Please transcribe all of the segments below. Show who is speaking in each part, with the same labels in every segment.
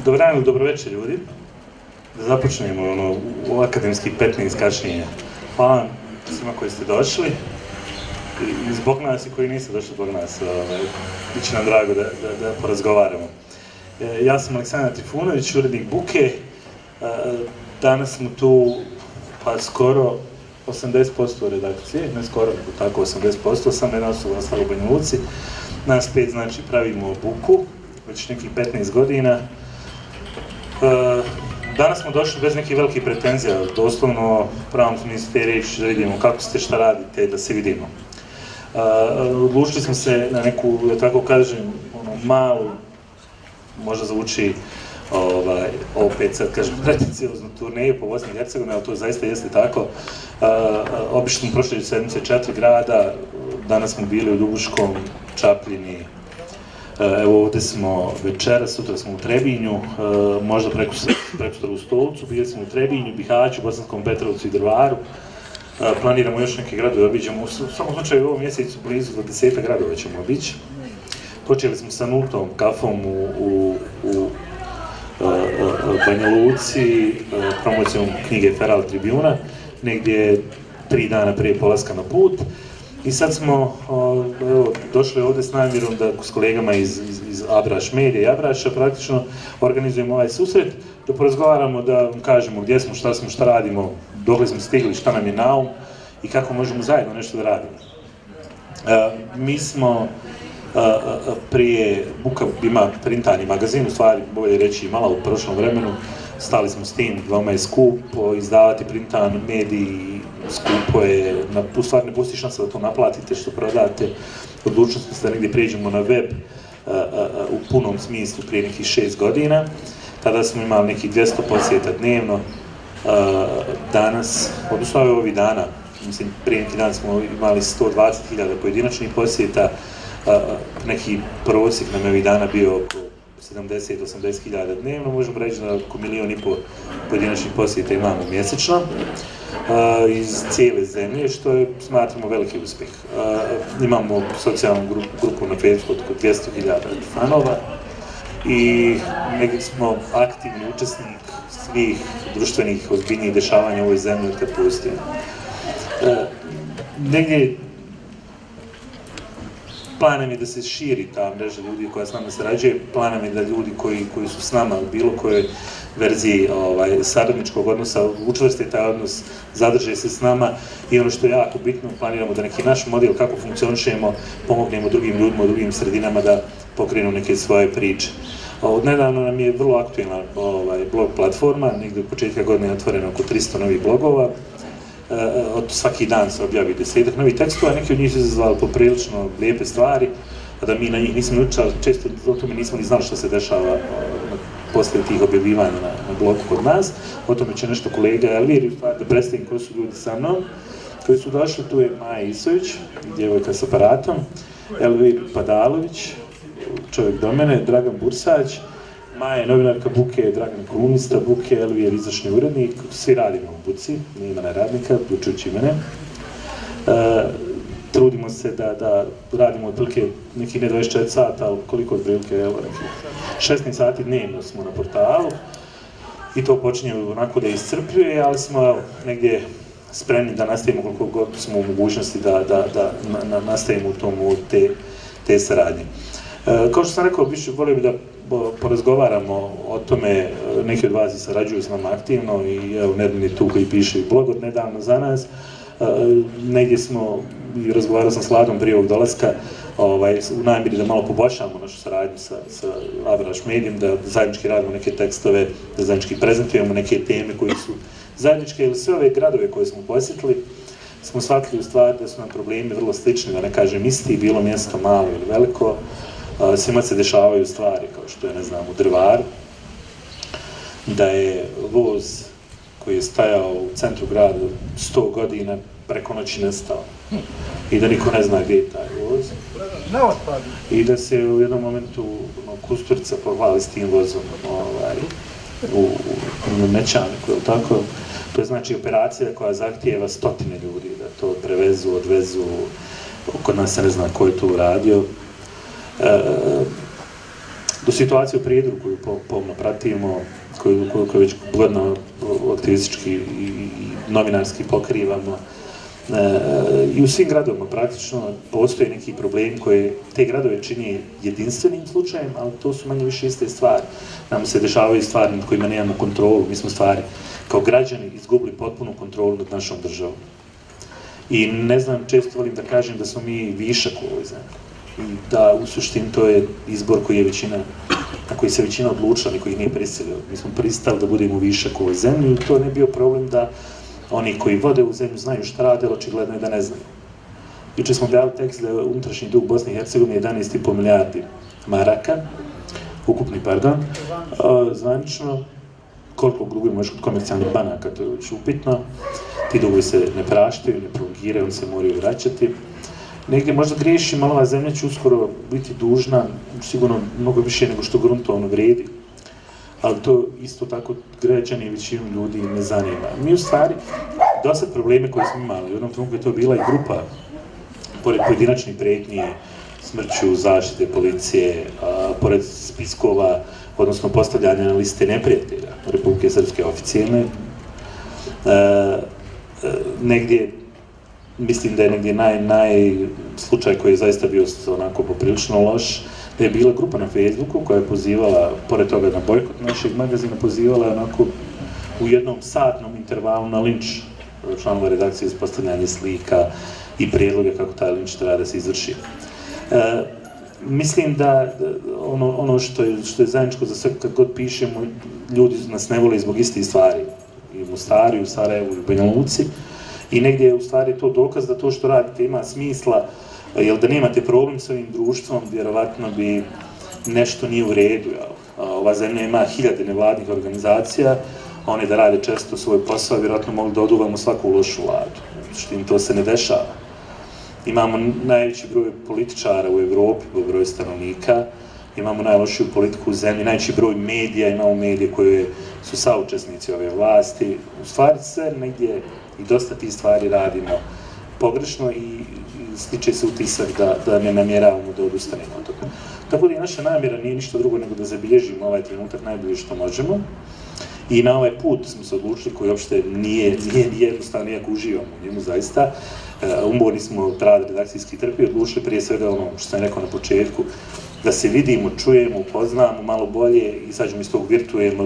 Speaker 1: Dobar dan ili dobro večer, ljudi. Da započnemo u akademskih 15 kašnjenja. Hvala vam svima koji ste došli. I zbog nas i koji niste došli zbog nas. Biće nam drago da porazgovaramo. Ja sam Aleksandar Trifunović, urednik Buke. Danas smo tu pa skoro 80% redakcije, ne skoro, nego tako 80%, sam jedna osoba ostala u Banja Luci. Nas 5 znači pravimo Buku, već nekih 15 godina. Danas smo došli bez nekih velikih pretenzija, doslovno u pravom smislu te riječi da vidimo kako ste, šta radite, da se vidimo. Odlučili smo se na neku, da tako kažem, malu, možda zvuči opet sad kažem pretencioznu turneju po Bosni i Hercegovini, ali to zaista jeste tako. Obišli smo prošle sedmice 4 grada, danas smo bili u Ljubuškom, Čapljini, evo ovdje smo večeras, sutra smo u Trebinju, možda prekosutra u Stolcu, bili smo u Trebinju, Bihaću, Bosanskom Petrovcu i Drvaru. Planiramo još neke gradove obiđemo, u svakom slučaju u ovom mjesecu blizu do 10 gradova ćemo obići. Počeli smo sa nultom kafom u Banja Luci, promocijom knjige Feral Tribuna, negdje 3 dana prije polaska na put. I sad smo došli ovdje s namjerom da s kolegama iz Abraš Medije i Abraša praktično organizujemo ovaj susret, da porazgovaramo, da vam kažemo gdje smo, šta radimo, dokle smo stigli, šta nam je na um i kako možemo zajedno nešto da radimo. Mi smo prije, Buka ima printani magazin, u stvari bolje reći imala u prošlom vremenu, stali smo s tim, veoma je skupo izdavati printan mediji, skupo je, u stvari ne pusti šansa da to naplatite što prodate, odlučili smo se da negdje prijeđemo na web u punom smislu prije nekih 6 godina, tada smo imali nekih 200 posjeta dnevno, danas, odnosno ovih dana, mislim prije neki dan smo imali 120.000 pojedinačnih posjeta, neki prosjek nam je ovih dana bio oko 70-80.000 dnevno, možemo reći da oko 1,5 milijuna pojedinačnih posjeta imamo mjesečno iz cijele zemlje, što je, smatramo, veliki uspjeh. Imamo socijalnu grupu na Facebooku od 200.000 fanova i negdje smo aktivni učesnik svih društvenih ozbiljnijih dešavanja u ovoj zemlji od kad postoji. Negdje plan nam je da se širi ta mreža ljudi koja s nama sarađuje, plan nam je da ljudi koji su s nama u bilo kojoj verziji saradničkog odnosa učvrste taj odnos, zadrže se s nama i ono što je jako bitno, planiramo da neki naš model kako funkcionišemo, pomognemo drugim ljudima u drugim sredinama da pokrenu neke svoje priče. Nedavno nam je vrlo aktualna blog platforma, negdje od početka godine je otvoreno oko 300 novih blogova. Svaki dan se objavi 10 novih tekstova, neki od njih su izazvali poprilično lijepe stvari, a da mi na njih nismo učili, često o tome nismo ni znali što se dešava poslije tih objavljivanja na blogu kod nas. O tome će nešto kolega Elvir, da predstavim koji su ljudi sa mnom, koji su došli, tu je Maja Isović, djevojka s aparatom, Elvir Padalović, čovjek do mene, Dragan Bursać, Maja je novinarka Buke, Dragan kolumnista Buke, Elvir izvršni urednik, svi radimo u Buci, nema neradnika, uključujući i mene. Trudimo se da radimo otprilike nekih ne 24 sata, ali koliko otprilike, evo neki 16 sati dnevno smo na portalu i to počinje onako da iscrpljuje, ali smo negdje spremni da nastavimo koliko god smo u mogućnosti da nastavimo u tomu te saradnje. Kao što sam rekao, volio bih da porazgovaramo o tome, neki od vas i sarađuju s nama aktivno i evo Nedmin je tu koji piše i blog od nedavno za nas. Negdje smo, i razgovarao sam s Ladom prije ovog dolaska, u namjeri da malo poboljšamo našu saradnju sa Abraš Medijom, da zajednički radimo neke tekstove, da zajednički prezentujemo neke teme koje su zajedničke, ili sve ove gradove koje smo posjetili, smo shvatili u stvari da su nam problemi vrlo slični, da ne kažem isti, bilo mjesto malo ili veliko. Svima se dešavaju stvari, kao što je, ne znam, u Drvaru, da je voz koji je stajao u centru grada 100 godina preko noći nestao i da niko ne zna gdje je taj voz. I da se u jednom momentu Kusturica pohvali s tim vozom u Nećaniku, je li tako? To je znači operacija koja zahtijeva 100 ljudi da to prevezu, odvezu, kod nas se ne zna ko je to uradio. do situacije u Prijedoru koju pomno pratimo, koju već godinama aktivistički i novinarski pokrivamo. I u svim gradovima praktično postoje neki problem koje te gradove čini jedinstvenim slučajem, ali to su manje više iste stvari. Nam se dešavaju stvari nad kojima nemamo kontrolu, mi smo stvari kao građani izgubili potpunu kontrolu nad našom državom. I ne znam, često volim da kažem da smo mi višak u ovoj zemlji. I da u suštini to je izbor koji je većina, na koji se većina odlučila, niko ih nije prisilio. Mi smo pristali da budemo višak u ovoj zemlji i to ne bio problem da oni koji vode u zemlju znaju šta rade, ali očigledno je da ne znaju. Juče smo objavili tekst da je unutrašnji dug Bosne i Hercegovine 11,5 milijardi maraka, ukupni, pardon, zvanično, koliko dugujemo još kod komercijalnih banaka, to je već upitno. Ti dugovi se ne praštaju, ne prolongiraju, oni se moraju vraćati. Negdje možda griješim, ali ova zemlja će uskoro biti dužna, sigurno mnogo više nego što gruntovno vredi. Ali to isto tako građani i većinu ljudi ne zanima. Mi u stvari, dosta probleme koje smo imali, u jednom trenutku je to bila i grupa, pored pojedinačnih prijetnji, smrću, zaštite policije, pored spiskova, odnosno postavljanja na liste neprijatelja Republike Srpske oficijelne. Negdje, mislim da je negdje slučaj koji je zaista bio onako poprilično loš, da je bila grupa na Facebooku koja je pozivala, pored toga na bojkot našeg magazina, pozivala onako u jednom satnom intervalu na linč članova redakcije za postavljanje slika i prijedloge kako taj linč treba da se izvrši. Mislim da ono što je zajedničko za sve, kad god pišemo, ljudi nas ne vole zbog istih stvari. I u Mostaru, i u Sarajevu, i u Banja Luci. I negdje je u stvari to dokaz da to što radite ima smisla, jer da nemate problem s ovim društvom, vjerovatno bi nešto nije u redu. Ova zemlja ima hiljade nevladnih organizacija, one da rade često svoj posao, vjerojatno mogli da oduvamo svaku lošu vladu. Što im to se ne dešava. Imamo najveći broj političara u Evropi, po broju stanovnika, imamo najlošiju politiku u zemlji, najveći broj medija, imamo medije koje su saučesnici ove vlasti. U stvari sve negdje i dosta tih stvari radimo pogrešno i stiče se utisak da ne namjeravamo da odustanemo od toga. Tako da i naša namjera nije ništa drugo nego da zabilježimo ovaj trenutak najbolje što možemo. I na ovaj put smo se odlučili, koji uopšte nije jednostavno, iako uživamo u njemu zaista. Umorni smo od rada redakcijski trpi, odlučili prije svega ono što sam rekao na početku, da se vidimo, čujemo, upoznamo malo bolje, izađemo iz tog virtualnog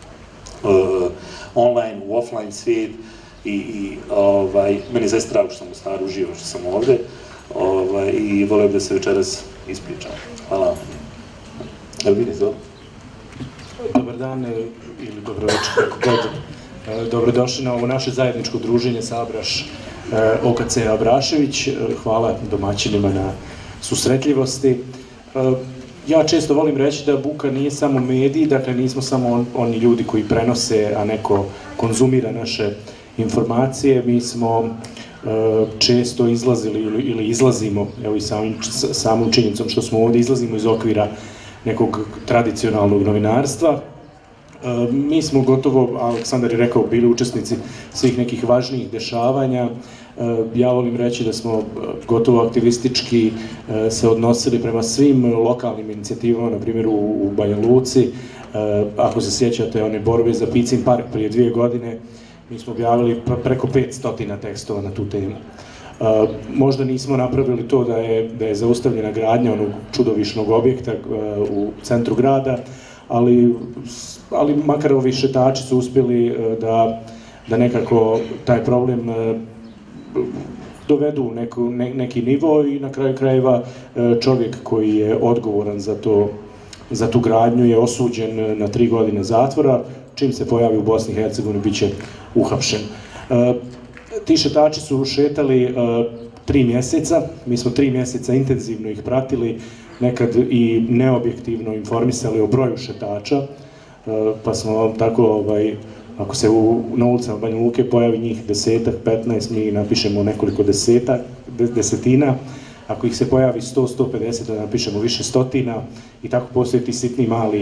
Speaker 1: online u offline svijet i meni je zaista drago što sam u Mostaru uživao što sam ovdje i volio bih da se večeras ispričam. Hvala vam. Evo vidite ovo.
Speaker 2: Dobar dan ili dobro večer, kako god. Dobrodošli na ovo naše zajedničko druženje Sabraš OKC Abrašević. Hvala domaćinima na susretljivosti. Ja često volim reći da buka nije samo mediji, dakle nismo samo oni ljudi koji prenose, a neko konzumira naše informacije. Mi smo često izlazili ili izlazimo, evo i samom činjenicom što smo ovdje, izlazimo iz okvira nekog tradicionalnog novinarstva. Mi smo gotovo, Aleksandar je rekao, bili učesnici svih nekih važnijih dešavanja. Ja volim reći da smo gotovo aktivistički se odnosili prema svim lokalnim inicijativama, na primjer u Banja Luci. Ako se sjećate one borbe za Picin park prije 2 godine, mi smo objavili preko 500 tekstova na tu temu. Možda nismo napravili to da je zaustavljena gradnja onog čudovišnog objekta u centru grada, ali makar ovi šetači su uspjeli da nekako taj problem dovedu u neki nivo i na kraju krajeva čovjek koji je odgovoran za tu gradnju je osuđen na 3 godine zatvora. Čim se pojavi u Bosni i Hercegovini bit će uhapšen. Ti šetači su šetali 3 mjeseca, mi smo 3 mjeseca intenzivno ih pratili, nekad i neobjektivno informisali o broju šetača, pa smo tako, ako se na ulicama Banja Luke pojavi njih 10-ak, 15, mi napišemo nekoliko desetina, ako ih se pojavi 100-150, da napišemo više stotina i tako postoje ti sitni mali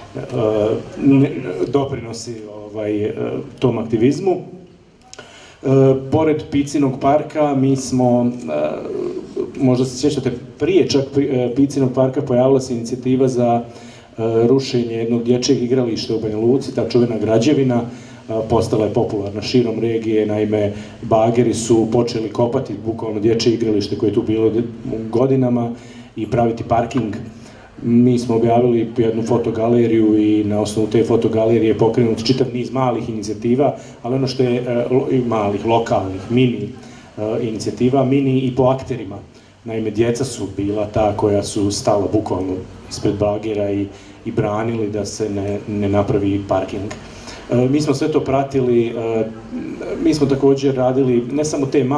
Speaker 2: doprinosi tom aktivizmu. Pored Picinog parka, mi smo, možda se sjećate, prije čak Picinog parka pojavila se inicijativa za rušenje jednog dječjeg igrališta u Banja Luci, ta čuvena građevina, postala je popularna širom regije, naime bageri su počeli kopati bukvalno dječje igralište koje je tu bilo godinama i praviti parking. Mi smo objavili jednu fotogaleriju i na osnovu te fotogalerije je pokrenut čitav niz malih inicijativa, ali ono što je malih, lokalnih, mini inicijativa, mini i po akterima. Naime, djeca su bila ta koja su stala bukvalno ispred bagera i branili da se ne napravi parking. Mi smo sve to pratili, mi smo također radili ne samo te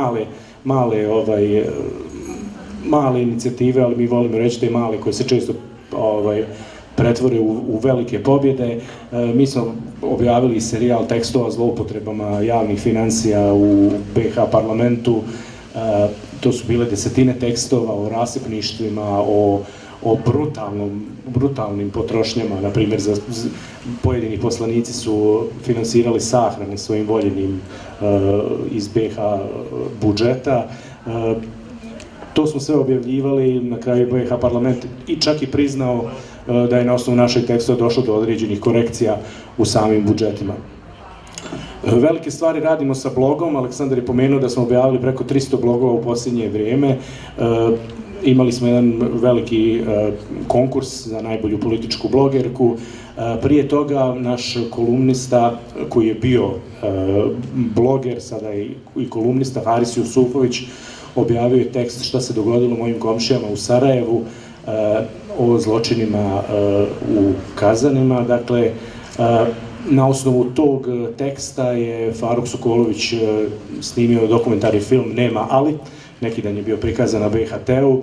Speaker 2: male inicijative, ali mi volimo reći te male koje se često pretvore u velike pobjede. Mi smo objavili serijal tekstova o zloupotrebama javnih financija u BiH parlamentu. To su bile desetine tekstova o rasipništvima, o brutalnim potrošnjama. Na primjer, pojedini poslanici su finansirali sahrane svojim voljenim iz BiH budžeta. To smo sve objavljivali, na kraju BiH parlament i čak i priznao da je na osnovu našeg teksta došlo do određenih korekcija u samim budžetima. Velike stvari radimo sa blogom. Aleksandar je pomenuo da smo objavili preko 300 blogova u posljednje vrijeme. Imali smo jedan veliki konkurs za najbolju političku blogerku. Prije toga naš kolumnista koji je bio bloger, sada i kolumnista, Haris Jusufović, objavio je tekst Šta se dogodilo mojim komšijama u Sarajevu o zločinima u Kazanima. Dakle, na osnovu tog teksta je Faruk Sokolović snimio dokumentarni film Nema ali, neki dan je bio prikazan na BHT-u.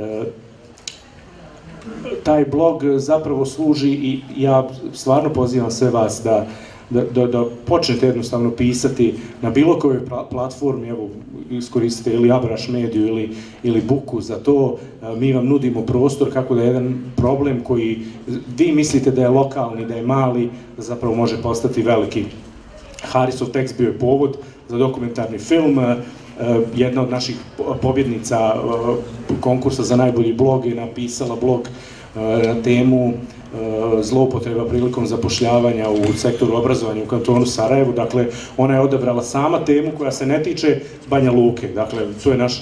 Speaker 2: Taj blog zapravo služi i ja stvarno pozivam sve vas da počnete jednostavno pisati na bilo kojoj platformi, evo iskoristite ili Abraš mediju ili Buku za to. Mi vam nudimo prostor kako da jedan problem koji vi mislite da je lokalni, da je mali, da zapravo može postati veliki. Harisov tekst bio je povod za dokumentarni film. Jedna od naših pobjednica konkursa za najbolji blog je napisala blog na temu zloupotreba prilikom zapošljavanja u sektoru obrazovanja u kantonu Sarajevu. Dakle, ona je odabrala sama temu koja se ne tiče Banja Luke. Dakle, to je naša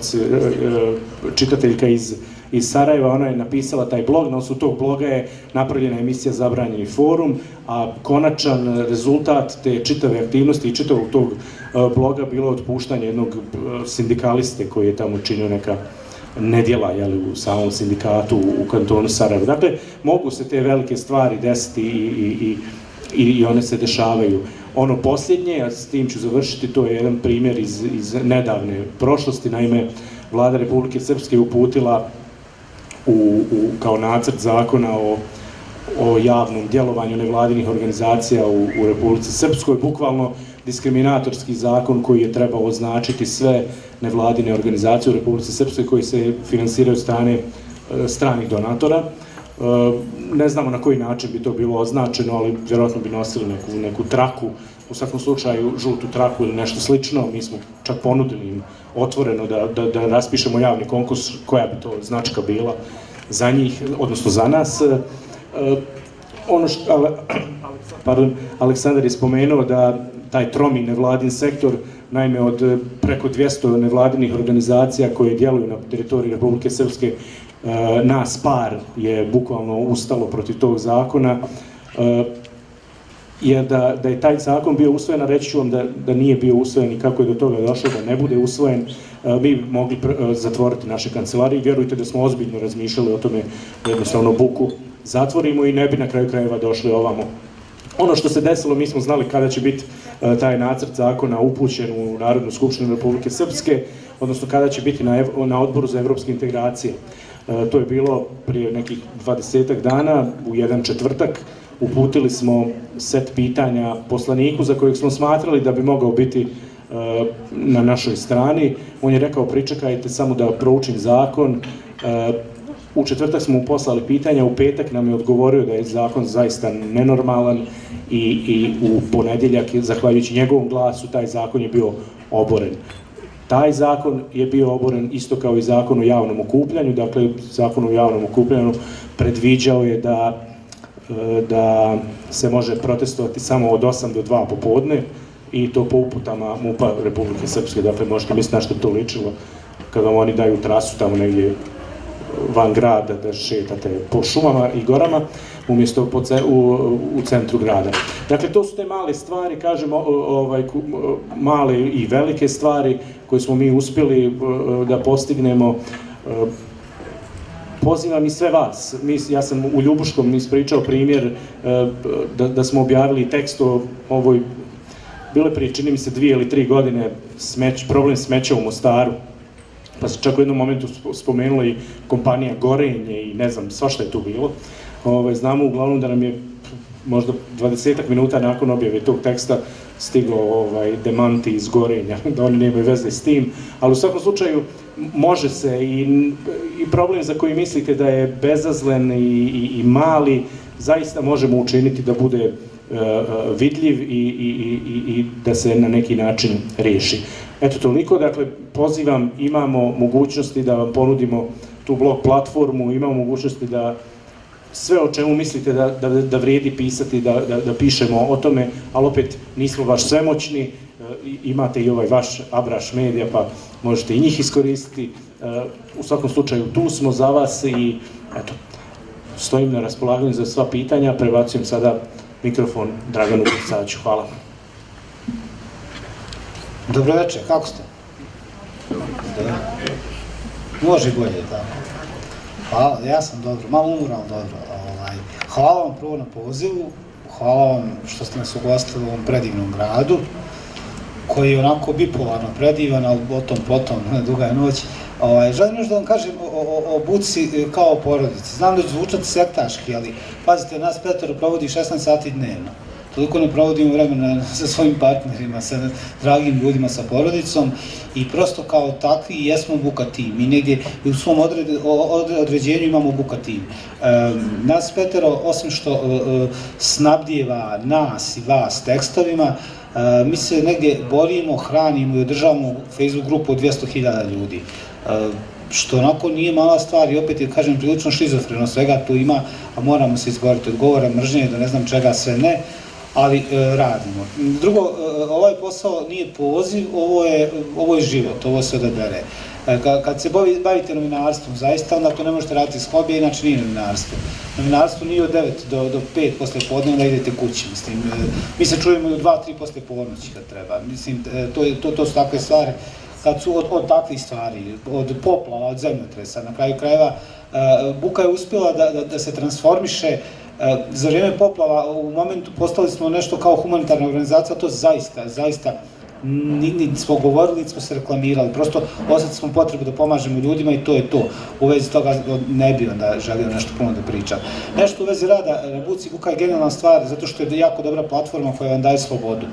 Speaker 2: čitateljka iz Sarajeva, ona je napisala taj blog, na osnovu tog bloga je napravljena emisija Zabranjeni forum, a konačan rezultat te čitave aktivnosti i čitavog tog bloga bilo otpuštanje jednog sindikaliste koji je tamo činio neka nedjela u samom sindikatu u kantonu Sarajevo. Dakle, mogu se te velike stvari desiti i one se dešavaju. Ono posljednje, a s tim ću završiti, to je jedan primjer iz nedavne prošlosti. Naime, Vlada Republike Srpske je uputila kao nacrt zakona o javnom djelovanju nevladinih organizacija u Republici Srpskoj, bukvalno diskriminatorski zakon koji je trebao označiti sve nevladine organizacije u Republici Srpskoj koji se finansiraju od strane stranih donatora. Ne znamo na koji način bi to bilo označeno, ali vjerojatno bi nosili neku traku, u svakom slučaju žutu traku ili nešto slično. Mi smo čak ponudili im otvoreno da raspišemo javni konkurs koja bi to značka bila za njih, odnosno za nas. Ono što Aleksandar je spomenuo da taj tromi nevladin sektor, naime od preko 200 nevladinih organizacija koje djeluju na teritoriji Republike Srpske, nas par je bukvalno ustalo protiv tog zakona, jer da je taj zakon bio usvojen, a reći ću vam da nije bio usvojen i kako je do toga došlo da ne bude usvojen, mi bi mogli zatvoriti naše kancelarije. Vjerujte da smo ozbiljno razmišljali o tome, jednostavno Buku zatvorimo i ne bi na kraju krajeva došli ovamo. Ono što se desilo, mi smo znali kada će biti taj nacrt zakona upućen u Narodnu skupštinu Republike Srpske, odnosno kada će biti na Odboru za evropske integracije. To je bilo prije nekih 20 dana, u jedan četvrtak. Uputili smo set pitanja poslaniku za kojeg smo smatrali da bi mogao biti na našoj strani. On je rekao pričekajte samo da proučim zakon. U četvrtak smo mu poslali pitanja, u petak nam je odgovorio da je zakon zaista nenormalan i u ponedjeljak, zahvaljujući njegovom glasu, taj zakon je bio oboren. Taj zakon je bio oboren isto kao i zakon o javnom okupljanju. Dakle, zakon o javnom okupljanju predviđao je da da se može protestovati samo od 8 do 2 popodne i to po uputama MUP-a Republike Srpske. Dakle, možete misliti na što to ličilo kada vam oni daju trasu tamo negdje van grada da šetate po šumama i gorama umjesto u centru grada. Dakle, to su te male stvari, kažemo, male i velike stvari koje smo mi uspjeli da postignemo. Pozivam i sve vas. Ja sam u Ljubuškom ispričao primjer da smo objavili tekst o ovoj, bile prije, čini mi se, 2 ili 3 godine, problem smeća u Mostaru. Pa se čak u jednom momentu spomenula i kompanija Gorenje i ne znam, svašta je tu bilo. Znamo uglavnom da nam je možda 20 minuta nakon objave tog teksta stiglo demanti iz Gorenja, da oni nemaju veze s tim, ali u svakom slučaju može se i problem za koji mislite da je bezazlen i mali, zaista možemo učiniti da bude vidljiv i da se na neki način riješi. Eto toliko, dakle pozivam, imamo mogućnosti da vam ponudimo tu blog platformu, imamo mogućnosti da sve o čemu mislite da vrijedi pisati, da pišemo o tome, ali opet nismo baš svemoćni, imate i ovaj vaš Abraš Medija, pa možete i njih iskoristiti. U svakom slučaju tu smo za vas i eto, stojim na raspolaganju za sva pitanja, prebacujem sada mikrofon Draganu Kurcaću. Hvala.
Speaker 3: Dobro večer, kako ste? Može bolje, tako. Hvala, ja sam dobro, malo umoran, dobro. Hvala vam prvo na pozivu, hvala vam što ste nas ugostili u ovom predivnom gradu, koji je onako bipolarno predivan, ali o tom potom, duga je noć. Želim još da vam kažem o buci kao o porodici. Znam da ću zvučati sektaški, ali pazite, nas 5 provodi 16 sati dnevno. Toliko ne provodimo vremena sa svojim partnerima, sa dragim ljudima, sa porodicom i prosto kao takvi jesmo buka tim. Mi negdje u svom određenju imamo buka tim. Nas 5, osim što snabdijeva nas i vas tekstovima, mi se negdje borimo, hranimo i održavamo Facebook grupu od 200.000 ljudi. Što onako nije mala stvar i opet je, kažem, prilično šizofreno, svega tu ima, a moramo se izboriti od govora, mržnje, da ne znam čega sve ne, ali radimo. Drugo, ovaj posao nije poziv, ovo je život, ovo se odabere. Kad se bavite novinarstvom, zaista, onda to ne možete raditi s hobija, inače nije novinarstvo. Novinarstvo nije od 9 do 5 posle podne, onda idete kući, mislim. Mi se čujemo i od 2-3 posle ponoći kad treba. Mislim, to su takve stvari. Kad su od takvih stvari, od poplava, od zemljotresa, na kraju krajeva, buka je uspjela da se transformiše. Za vrijeme poplava u momentu postali smo nešto kao humanitarna organizacija, to zaista niti smo govorili, niti smo se reklamirali, prosto osjetili smo potrebu da pomažemo ljudima i to je to. U vezi toga ne bi onda želio nešto puno da pričam. Nešto u vezi rada na buci, buka je genijalna stvar zato što je jako dobra platforma koja vam daje slobodu.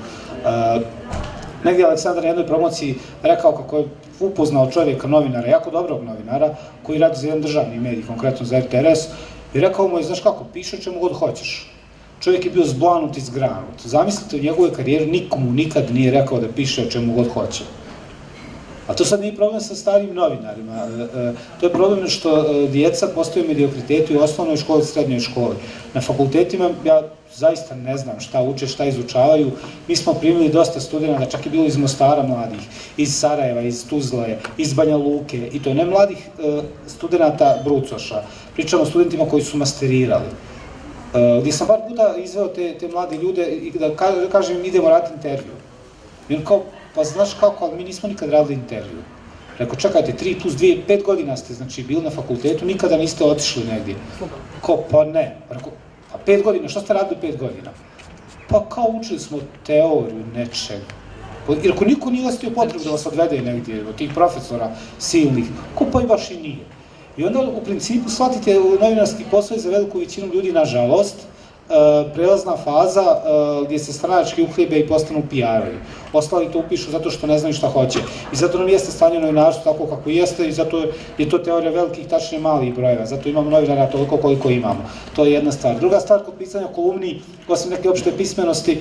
Speaker 3: Negdje Aleksandar na jednoj promociji rekao kako je upoznao čovjeka, novinara, jako dobrog novinara, koji radi za jedan državni medij, konkretno za RTRS, i rekao mu je, znaš kako, piši o čemu god hoćeš. Čovjek je bio zblanut i zgranut. Zamislite, u njegove karijeri nikomu nikad nije rekao da piše o čemu god hoće. A to sad nije problem sa starijim novinarima. To je problem što djeca postaju mediokriteti u osnovnoj školi i srednjoj školi. Na fakultetima ja zaista ne znam šta uče, šta izučavaju. Mi smo primili dosta studenta, čak je bilo iz Mostara mladih, iz Sarajeva, iz Tuzle, iz Banja Luke, i to ne mladih studenta Brucoša. Pričamo o studentima koji su masterirali. Gdje sam par puta izveo te mlade ljude i da kažem im idemo raditi intervju. I on kao, pa znaš kako, ali mi nismo nikad radili intervju. Rekao, čekajte, 3 plus 2, 5 godina ste, znači, bili na fakultetu, nikada niste otišli negdje. Kao, pa ne. Rekao, pa 5 godina, što ste radili 5 godina? Pa kao učili smo teoriju nečeg. Jer ako niko nije ostio potrebu da vas odvede negdje, od tih profesora silnih, ko pa i baš i nije. I onda u principu shvatite u novinarski posao za veliku većinu ljudi, nažalost, prelazna faza gdje se stranački uhljebe i postanu PR-ovi. ostali to upišu zato što ne znaju šta hoće. I zato nam jeste stanje novinarstvo tako kako jeste i zato je to teorija velikih, tačnije malih brojeva. Zato imamo novinara toliko koliko imamo. To je jedna stvar. Druga stvar, kod pisanja kolumni, osim neke opšte pismenosti,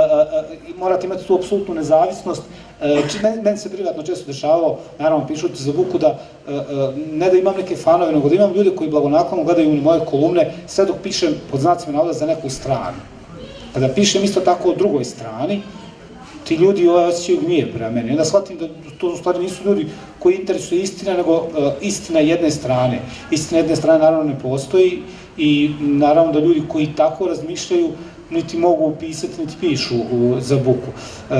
Speaker 3: morate imati tu apsolutnu nezavisnost. Meni se privatno često dešavalo, naravno pišući za Vuku, da ne da imam neke fanove, nego da imam ljude koji blagonaklono gledaju moje kolumne, sve dok pišem pod znacima navoda za neku stranu. Kada pišem isto tako o drugoj strani, ti ljudi osjećaju gnije prema meni. Onda shvatim da to u stvari nisu ljudi koji interesuje istina, nego istina jedne strane. Istina jedne strane naravno ne postoji i naravno da ljudi koji tako razmišljaju niti mogu pisati, niti pišu za Buku.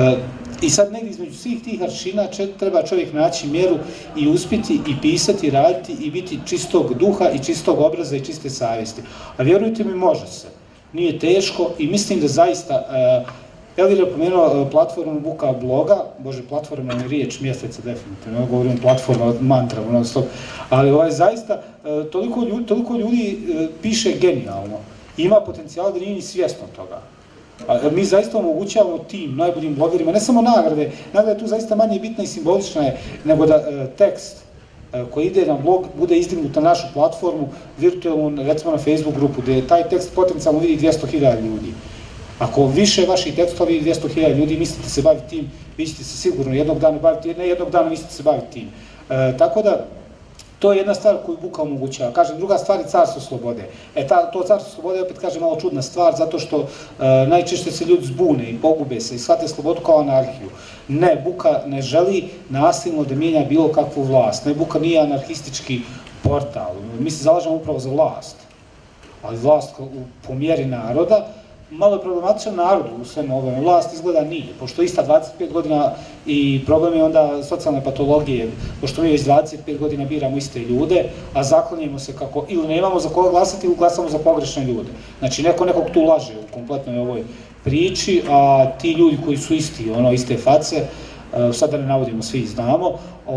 Speaker 3: I sad negdje između svih tih aršina treba čovjek naći mjeru i uspjeti i pisati, i raditi i biti čistog duha i čistog obraza i čiste savjesti. A vjerujte mi, može se. Nije teško i mislim da zaista, Elvir je pomenuo platformu Buka bloga, bože, platforma je riječ mjeseca definitivno, govorim platforma, mantra, non stop, ali zaista toliko ljudi piše genijalno, ima potencijal da nije ni svjesno toga. Mi zaista omogućavamo tim najboljim blogerima, ne samo nagrade, nagrada je tu zaista manje bitna i simbolična je, nego da tekst koji ide na blog bude izdignut na našu platformu, virtualnu, recimo na Facebook grupu, gdje taj tekst potencijalno vidi 200.000 ljudi. Ako više vaših tekstova vidi 200.000 ljudi, mislite se baviti tim, vi ćete se sigurno jednog dana baviti, ne jednog dana mislite se baviti tim. Tako da, to je jedna stvar koju Buka omogućava. Kažem, druga stvar je carstvo slobode. To carstvo slobode, opet kažem, malo čudna stvar, zato što najčešće se ljudi zbune i pogube se i shvate slobodu kao anarhiju. Ne, Buka ne želi nasilno da mijenja bilo kakvu vlast. Ne, Buka nije anarhistički portal. Mi se zalažemo upravo za vlast. Ali vlast po mjeri naroda, malo je problematičan narod u svemu ovome. Vlast izgleda nije, pošto ista 25 godina i problem je onda socijalne patologije, pošto mi već 25 godina biramo iste ljude, a zaklinjemo se kako ili nemamo za koga glasati ili glasamo za pogrešne ljude. Znači, neko nekog tu laže u kompletnoj ovoj priči, a ti ljudi koji su isti, iste face, sad da ne navodimo, svi znamo,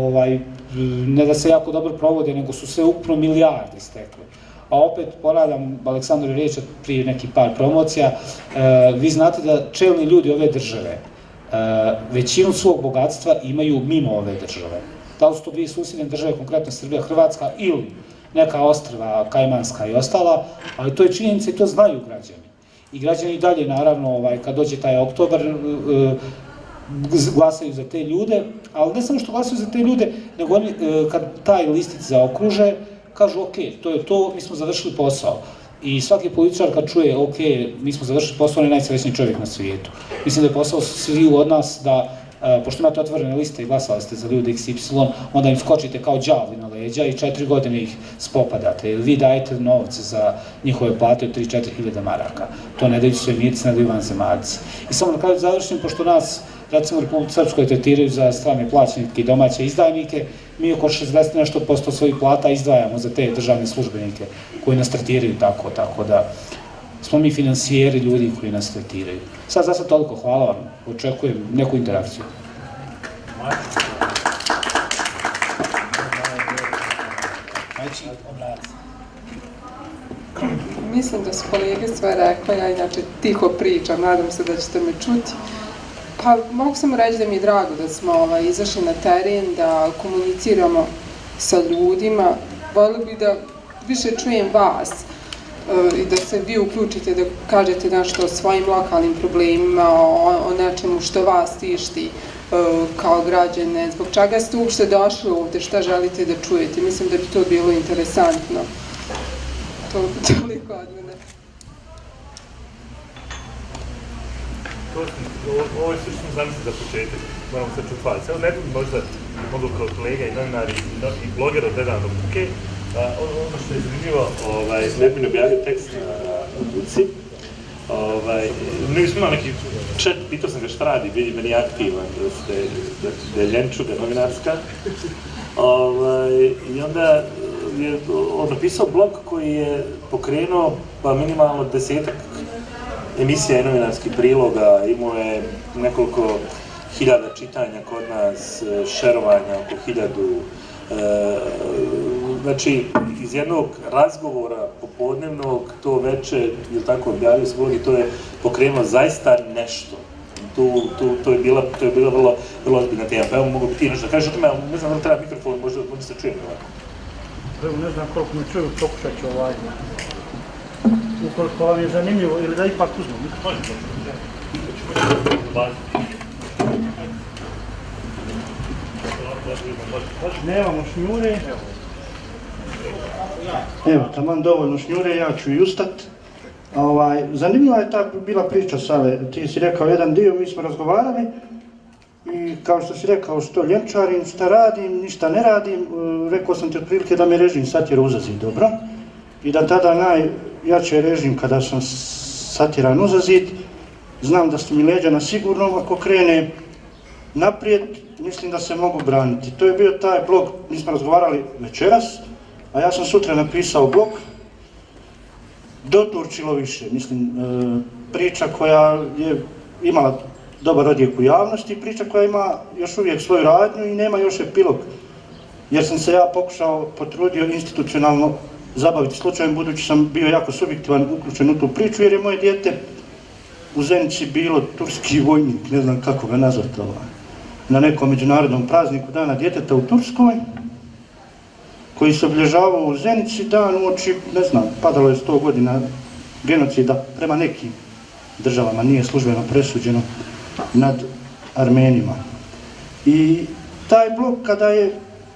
Speaker 3: ne da se jako dobro provode, nego su sve ukupno milijarde stekle. A opet, ponavljam, Aleksandru je riječ prije nekih par promocija, vi znate da čelni ljudi ove države većinu svog bogatstva imaju mimo ove države. Da li su to dvije susjedne države, konkretno Srbija, Hrvatska ili neka ostrva, Kajmanska i ostala, ali to je činjenica i to znaju građani. I građani i dalje, naravno, kad dođe taj oktobar, glasaju za te ljude, ali ne samo što glasaju za te ljude, nego oni, kad taj listic zaokruže, kažu, ok, to je to, mi smo završili posao. I svaki političar kad čuje, ok, mi smo završili posao, on je najsrećniji čovjek na svijetu. Mislim da je posao svi od nas da, pošto imate otvorene liste i glasali ste za ljudi XY, onda im skočite kao đavli na leđa i 4 godine ih spopadate. Ili vi dajete novce za njihove plate od 3-4 hiljada maraka. To ne daju svemirci, ne daju vanzemaljci. I samo da kažem završim, pošto nas, recimo u Republici Srpskoj, tretiraju za strane plaćenike i domaće izdajnike, mi oko 60 nešto posto svojih plata izdvajamo za te državne službenike koji nas tretiraju tako da smo mi finansijeri ljudi koji nas tretiraju. Sad za sad toliko, hvala vam, očekujem neku interakciju.
Speaker 4: Mislim da su kolege sve rekla, ja inače tiho pričam, nadam se da ćete me čuti. Pa mogu samo reći da mi je drago da smo izašli na teren, da komuniciramo sa ljudima. Voljela bih da više čujem vas i da se vi uključite, da kažete nešto o svojim lokalnim problemima, o nečemu što vas tišti kao građane. Zbog čega ste uopšte došli ovde, šta želite da čujete? Mislim da bi to bilo interesantno. Toliko od mene.
Speaker 1: Ovo je slično zamisli za početak, moramo se čutvati. Evo ne bi možda mogu kao kolega i novinari i bloger od Dedana do Buke. Ono što je zanimljivo, ne bi ne objavio tekst na Buci. Mi smo imali neki chat, pitao sam ga šta radi, vidi meni aktivan, da je ljenčuga novinarska. I onda je on napisao blog koji je pokrenuo pa minimalno 10-ak emisija i novinarskih priloga, imao je nekoliko hiljada čitanja kod nas, šerovanja oko 1000. Znači, iz jednog razgovora popodnevnog, to veče, ili tako objavio se blog i to je pokrenulo zaista nešto. to je bila vrlo ozbiljna tema. Pa evo mogu bi ti nešto da kažeš o tome, ali ne znam da li treba mikrofon, možda se čuje ovako.
Speaker 5: Evo, ne znam koliko me čuju, pokušat ću ukoliko vam je zanimljivo, ili da ipak uzmem. Nemamo šnjure. Evo, taman dovoljno šnjure, ja ću i ustat. Zanimljiva je ta bila priča, Sale, ti si rekao jedan dio, mi smo razgovarali i kao što si rekao što ljenčarim, šta radim, ništa ne radim, rekao sam ti otprilike da me režim satjera uza zid, dobro? I da tada najjače režim kada sam satjeran uza zid, znam da su mi leđa na sigurnom, ako krene naprijed, mislim da se mogu braniti. To je bio taj blog, mi smo razgovarali večeras, a ja sam sutra napisao blog, doturčilo više, mislim, priča koja je imala dobar odjek u javnosti, priča koja ima još uvijek svoju radnju i nema još epilog, jer sam se ja pokušao, potrudio institucionalno zabaviti slučajem, budući sam bio jako subjektivan uključen u tu priču, jer je moje dijete u Zenici bilo turski vojnik, ne znam kako ga nazvati, na nekom međunarodnom prazniku Dana djeteta u Turskoj, koji se obilježavao u Zenici dan uoči, ne znam, padalo je 100 godina genocida prema nekim državama, nije službeno presuđeno nad Armenima. I taj blog kada je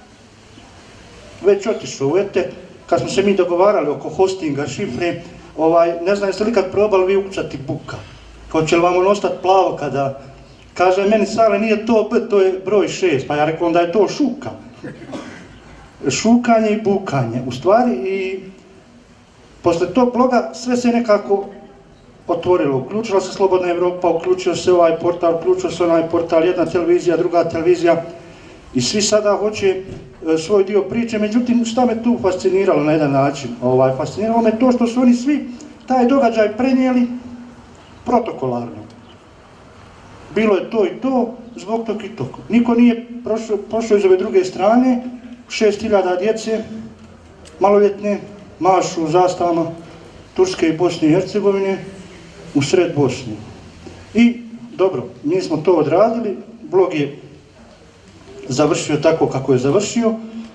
Speaker 5: već otišao u eter, kad smo se mi dogovarali oko hostinga, šifre, ne znam jeste li kad probali vi ukucati buka, hoće li vam on ostati plavo kada kaže meni Sale nije to B, to je broj 6, pa ja rekao onda je to šuka. Šukanje i bukanje, u stvari, i posle tog bloga sve se nekako otvorilo. Uključila se Slobodna Evropa, uključio se ovaj portal, uključio se onaj portal, jedna televizija, druga televizija i svi sada hoće svoj dio priče, međutim šta me tu fasciniralo na jedan način? Fasciniralo me to što su oni svi taj događaj prenijeli protokolarno. Bilo je to i to, zbog tog i tog. Niko nije prošao iz ove druge strane, 6000 djece, maloljetne, mašu zastavama Turske i Bosne i Hercegovine u sred Bosne. I dobro, mi smo to odradili, blog je završio tako kako je završio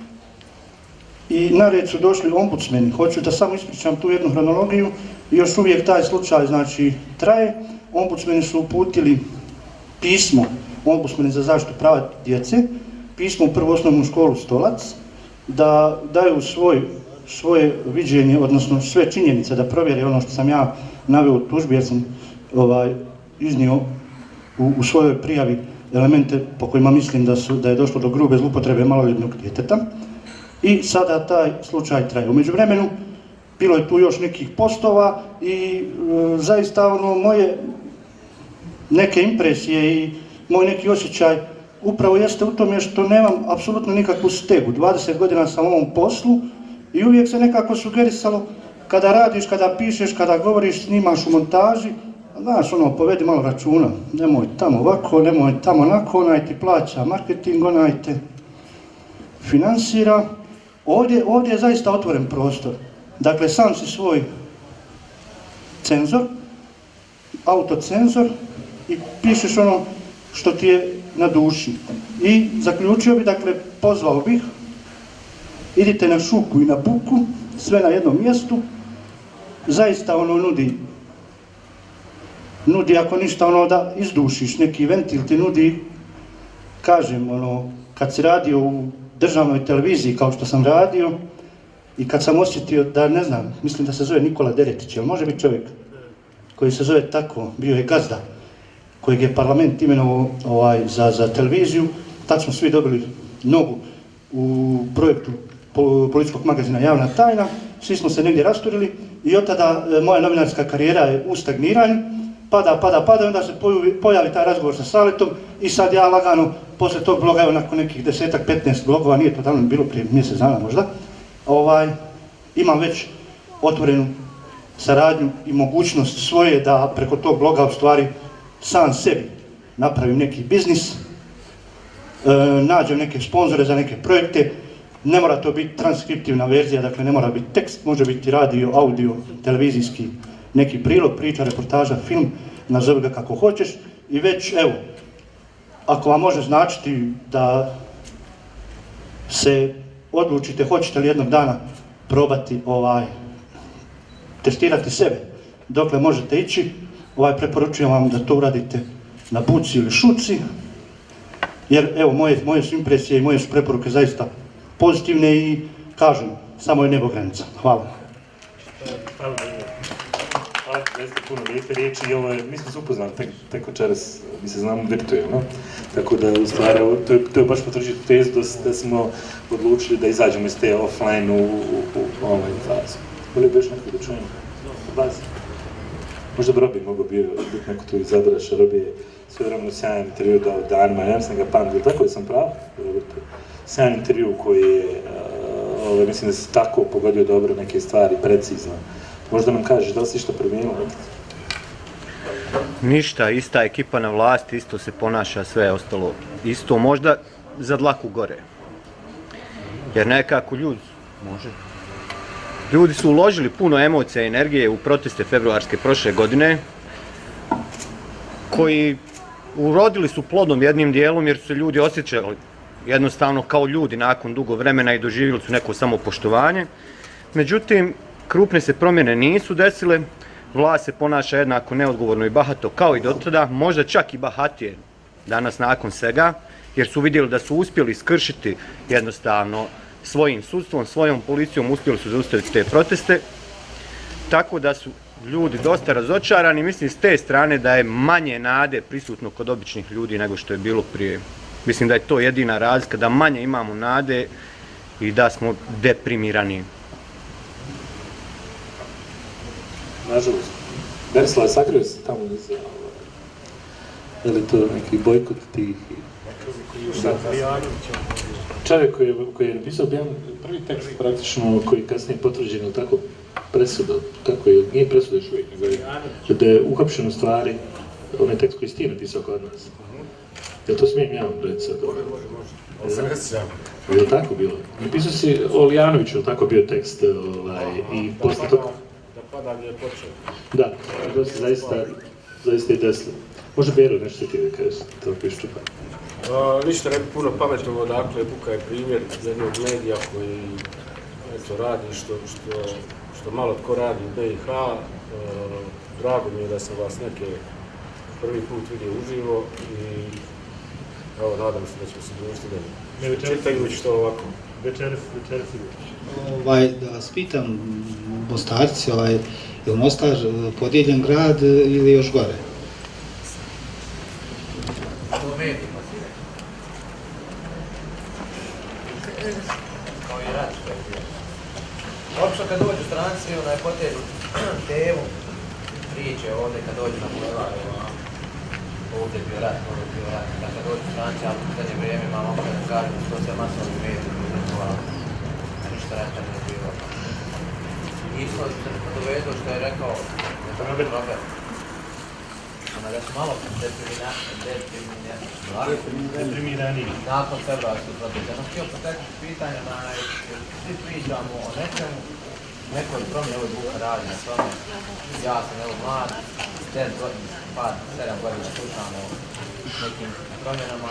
Speaker 5: i na red su došli ombudsmeni. Hoću da samo ispričam tu jednu hronologiju i još uvijek taj slučaj znači traje. Ombudsmeni su uputili pismo, ombudsmeni za zaštitu prava djece, pismo u prvu osnovnu školu Stolac, da daju svoje viđenje, odnosno sve činjenice, da provjere ono što sam ja naveo u tužbi, jer sam iznio u svojoj prijavi elemente po kojima mislim da je došlo do grube zloupotrebe maloljetnog djeteta. I sada taj slučaj traje. U međuvremenu bilo je tu još nekih postova i zaista moje neke impresije i moj neki osjećaj upravo jeste u tome što nemam apsolutno nikakvu stegu. 20 godina sam u ovom poslu i uvijek se nekako sugerisalo kada radiš, kada pišeš, kada govoriš, snimaš u montaži, znaš povedi malo računa, nemoj tamo ovako, nemoj tamo onako, onaj ti plaća marketing, onaj te finansira. Ovdje je zaista otvoren prostor. Dakle, sam si svoj cenzor, autocenzor i pišeš ono što ti je na duši. I zaključio bih, dakle, pozvao bih, idite na šuku i na buku, sve na jednom mjestu, zaista nudi ako ništa da izdušiš, neki ventil ti nudi, kažem, kad si radio u državnoj televiziji kao što sam radio i kad sam osjetio da, ne znam, mislim da se zove Nikola Deretić, jel može biti čovjek koji se zove tako, bio je gazda, kojeg je parlament imenovao za televiziju, tad smo svi dobili nogu u projektu političkog magazina Javna tajna, svi smo se negdje rasturili i od tada moja novinarska karijera je u stagniranju, pada i onda se pojavi taj razgovor sa Saletom i sad ja lagano, posle tog bloga, evo nakon nekih 10-15 blogova, nije to davno bilo prije mjesec dana možda, imam već otvorenu saradnju i mogućnost svoje da preko tog bloga u stvari sam sebi napravim neki biznis, nađem neke sponzore za neke projekte, ne mora to biti transkriptivna verzija, dakle ne mora biti tekst, može biti radio, audio, televizijski, neki prilog, priča, reportaža, film, nazovi ga kako hoćeš i već, evo, ako vam može značiti da se odlučite hoćete li jednog dana probati testirati sebe dokle možete ići, preporučujem vam da to uradite na buci ili šuci, jer evo moje su impresije i moje su preporuke zaista pozitivne i kažem, samo je nebo granica. Hvala.
Speaker 1: Hvala zaista puno lijepe riječi i mi smo se upoznali tek večeras, mi se znamo virtualno, tako da u stvari to je baš potvrđuje tezu da smo odlučili da izađemo iz te offline u online fazu. Volio bi još nekako da čujem od vas. Možda bi Robi mogao biti neko tu izabraš, Robi je svojevremeno sjajan intervju dao danima, ja mislim da ga pamtim, tako je sam pravo, sjajan intervju koji je, mislim da se tako pogodio dobro neke stvari, precizno. Možda nam kažeš da li si što promijenilo?
Speaker 6: Ništa, ista ekipa na vlasti, isto se ponaša, sve je ostalo isto, možda za dlaku gore. Jer nekako ljudi su uložili puno emocija i energije u proteste februarske prošle godine, koji urodili su plodom jednim dijelom jer su se ljudi osjećali jednostavno kao ljudi nakon dugo vremena i doživjeli su neko samopoštovanje. Međutim, krupne se promjene nisu desile, vlast se ponaša jednako neodgovorno i bahato kao i do tada, možda čak i bahatije danas nakon svega, jer su vidjeli da su uspjeli skršiti jednostavno svojim sudstvom, svojom policijom, uspjeli su zaustaviti te proteste, tako da su ljudi dosta razočarani. Mislim s te strane da je manje nade prisutno kod običnih ljudi nego što je bilo prije. Mislim da je to jedina razlika, da manje imamo nade i da smo deprimirani.
Speaker 1: Nažalost. Berislav, sakrio se tamo za... Je li to neki bojkot tih... Čovjek koji je napisao prvi tekst praktično koji je kasnije potvrđen ili tako presuda, tako je, nije presuda još uvijek, nego da je uhapšen u stvari onaj tekst koji si ti napisao kod nas. Jel to smijem ja vam reći sad? Je li tako bilo? Napisao si o Lijanoviću, je li tako bio tekst i posle toga?
Speaker 7: Da pada gdje je počeo.
Speaker 1: Da, to se zaista i desilo. Možda Bero nešto se ti da kažeš, toliko iščupa.
Speaker 7: Ništa ne bi puno pametovao, dakle, Buka je primjer jednog medija koji radi što malo tko radi u BiH. Drago mi je da sam vas neke prvi put vidio uživo i evo, nadam se da ćemo se družiti dalje. Čitajući to ovako.
Speaker 1: Večeras
Speaker 3: Da vas pitam, Mostarci, je li Mostar podijeljen grad ili još gore?
Speaker 8: Obično kad dođu stranci, potežu temu, priče ovdje kad dođu na bulevar, ovdje je bio rat, kad dođu stranci, ali u zadnje vrijeme imamo opet da kažem što se masovni mediji uzrokovali, a ništa rata nije bilo. Isto se dovedu što je rekao Robert, da su malo deprimirani nakon februarskih protesta. Htio poteknuti pitanje, svi pričamo o nečemu, nekoj promjeni ovoj Buka radi na tome. Ja sam evo mlad, 7 godina slušamo nekim promjenama,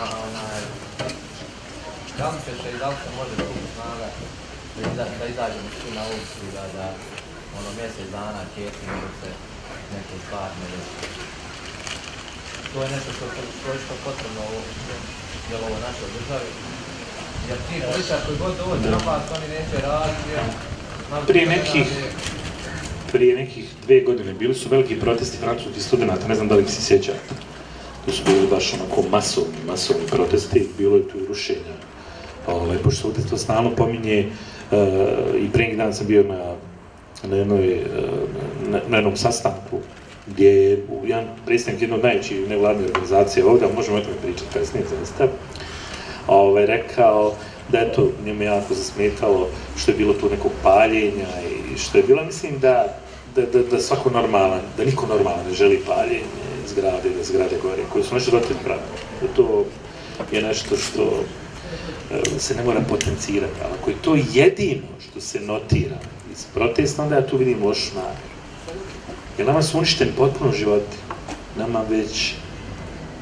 Speaker 8: da li će se i da li se može skupu snaga da izađemo svi na ulicu i da mjesec dana kjetimo dok se neke stvari ne desi. To je nešto što je potrebno u ovoj našoj državi. Jer ti poličar koji god dođe na vas, oni neće raditi.
Speaker 1: Prije nekih 2 godine bili su veliki protesti francuskih studenta, ne znam da li se sjećate. To su bili baš onako masovni protesti, bilo je tu i rušenja. Pošto se ovdje to stalno pominje i prije neki dan sam bio na jednom sastanku gdje je jedan predstavnik jednog najvećih nevladnih organizacija ovdje, ali možemo o tome pričati kasnije zaista, rekao da je to njemu jako zasmetalo što je bilo tu nekog paljenja i što je bilo, mislim da svako normalan, da niko normalan ne želi paljenje zgrade gore, koje su nešto dotle pravi. Da to je nešto što se ne mora potencirati, ali ako je to jedino što se notira iz protesta, onda ja tu vidim loš namjer. Jer nama su uništeni potpuno životi. Nama već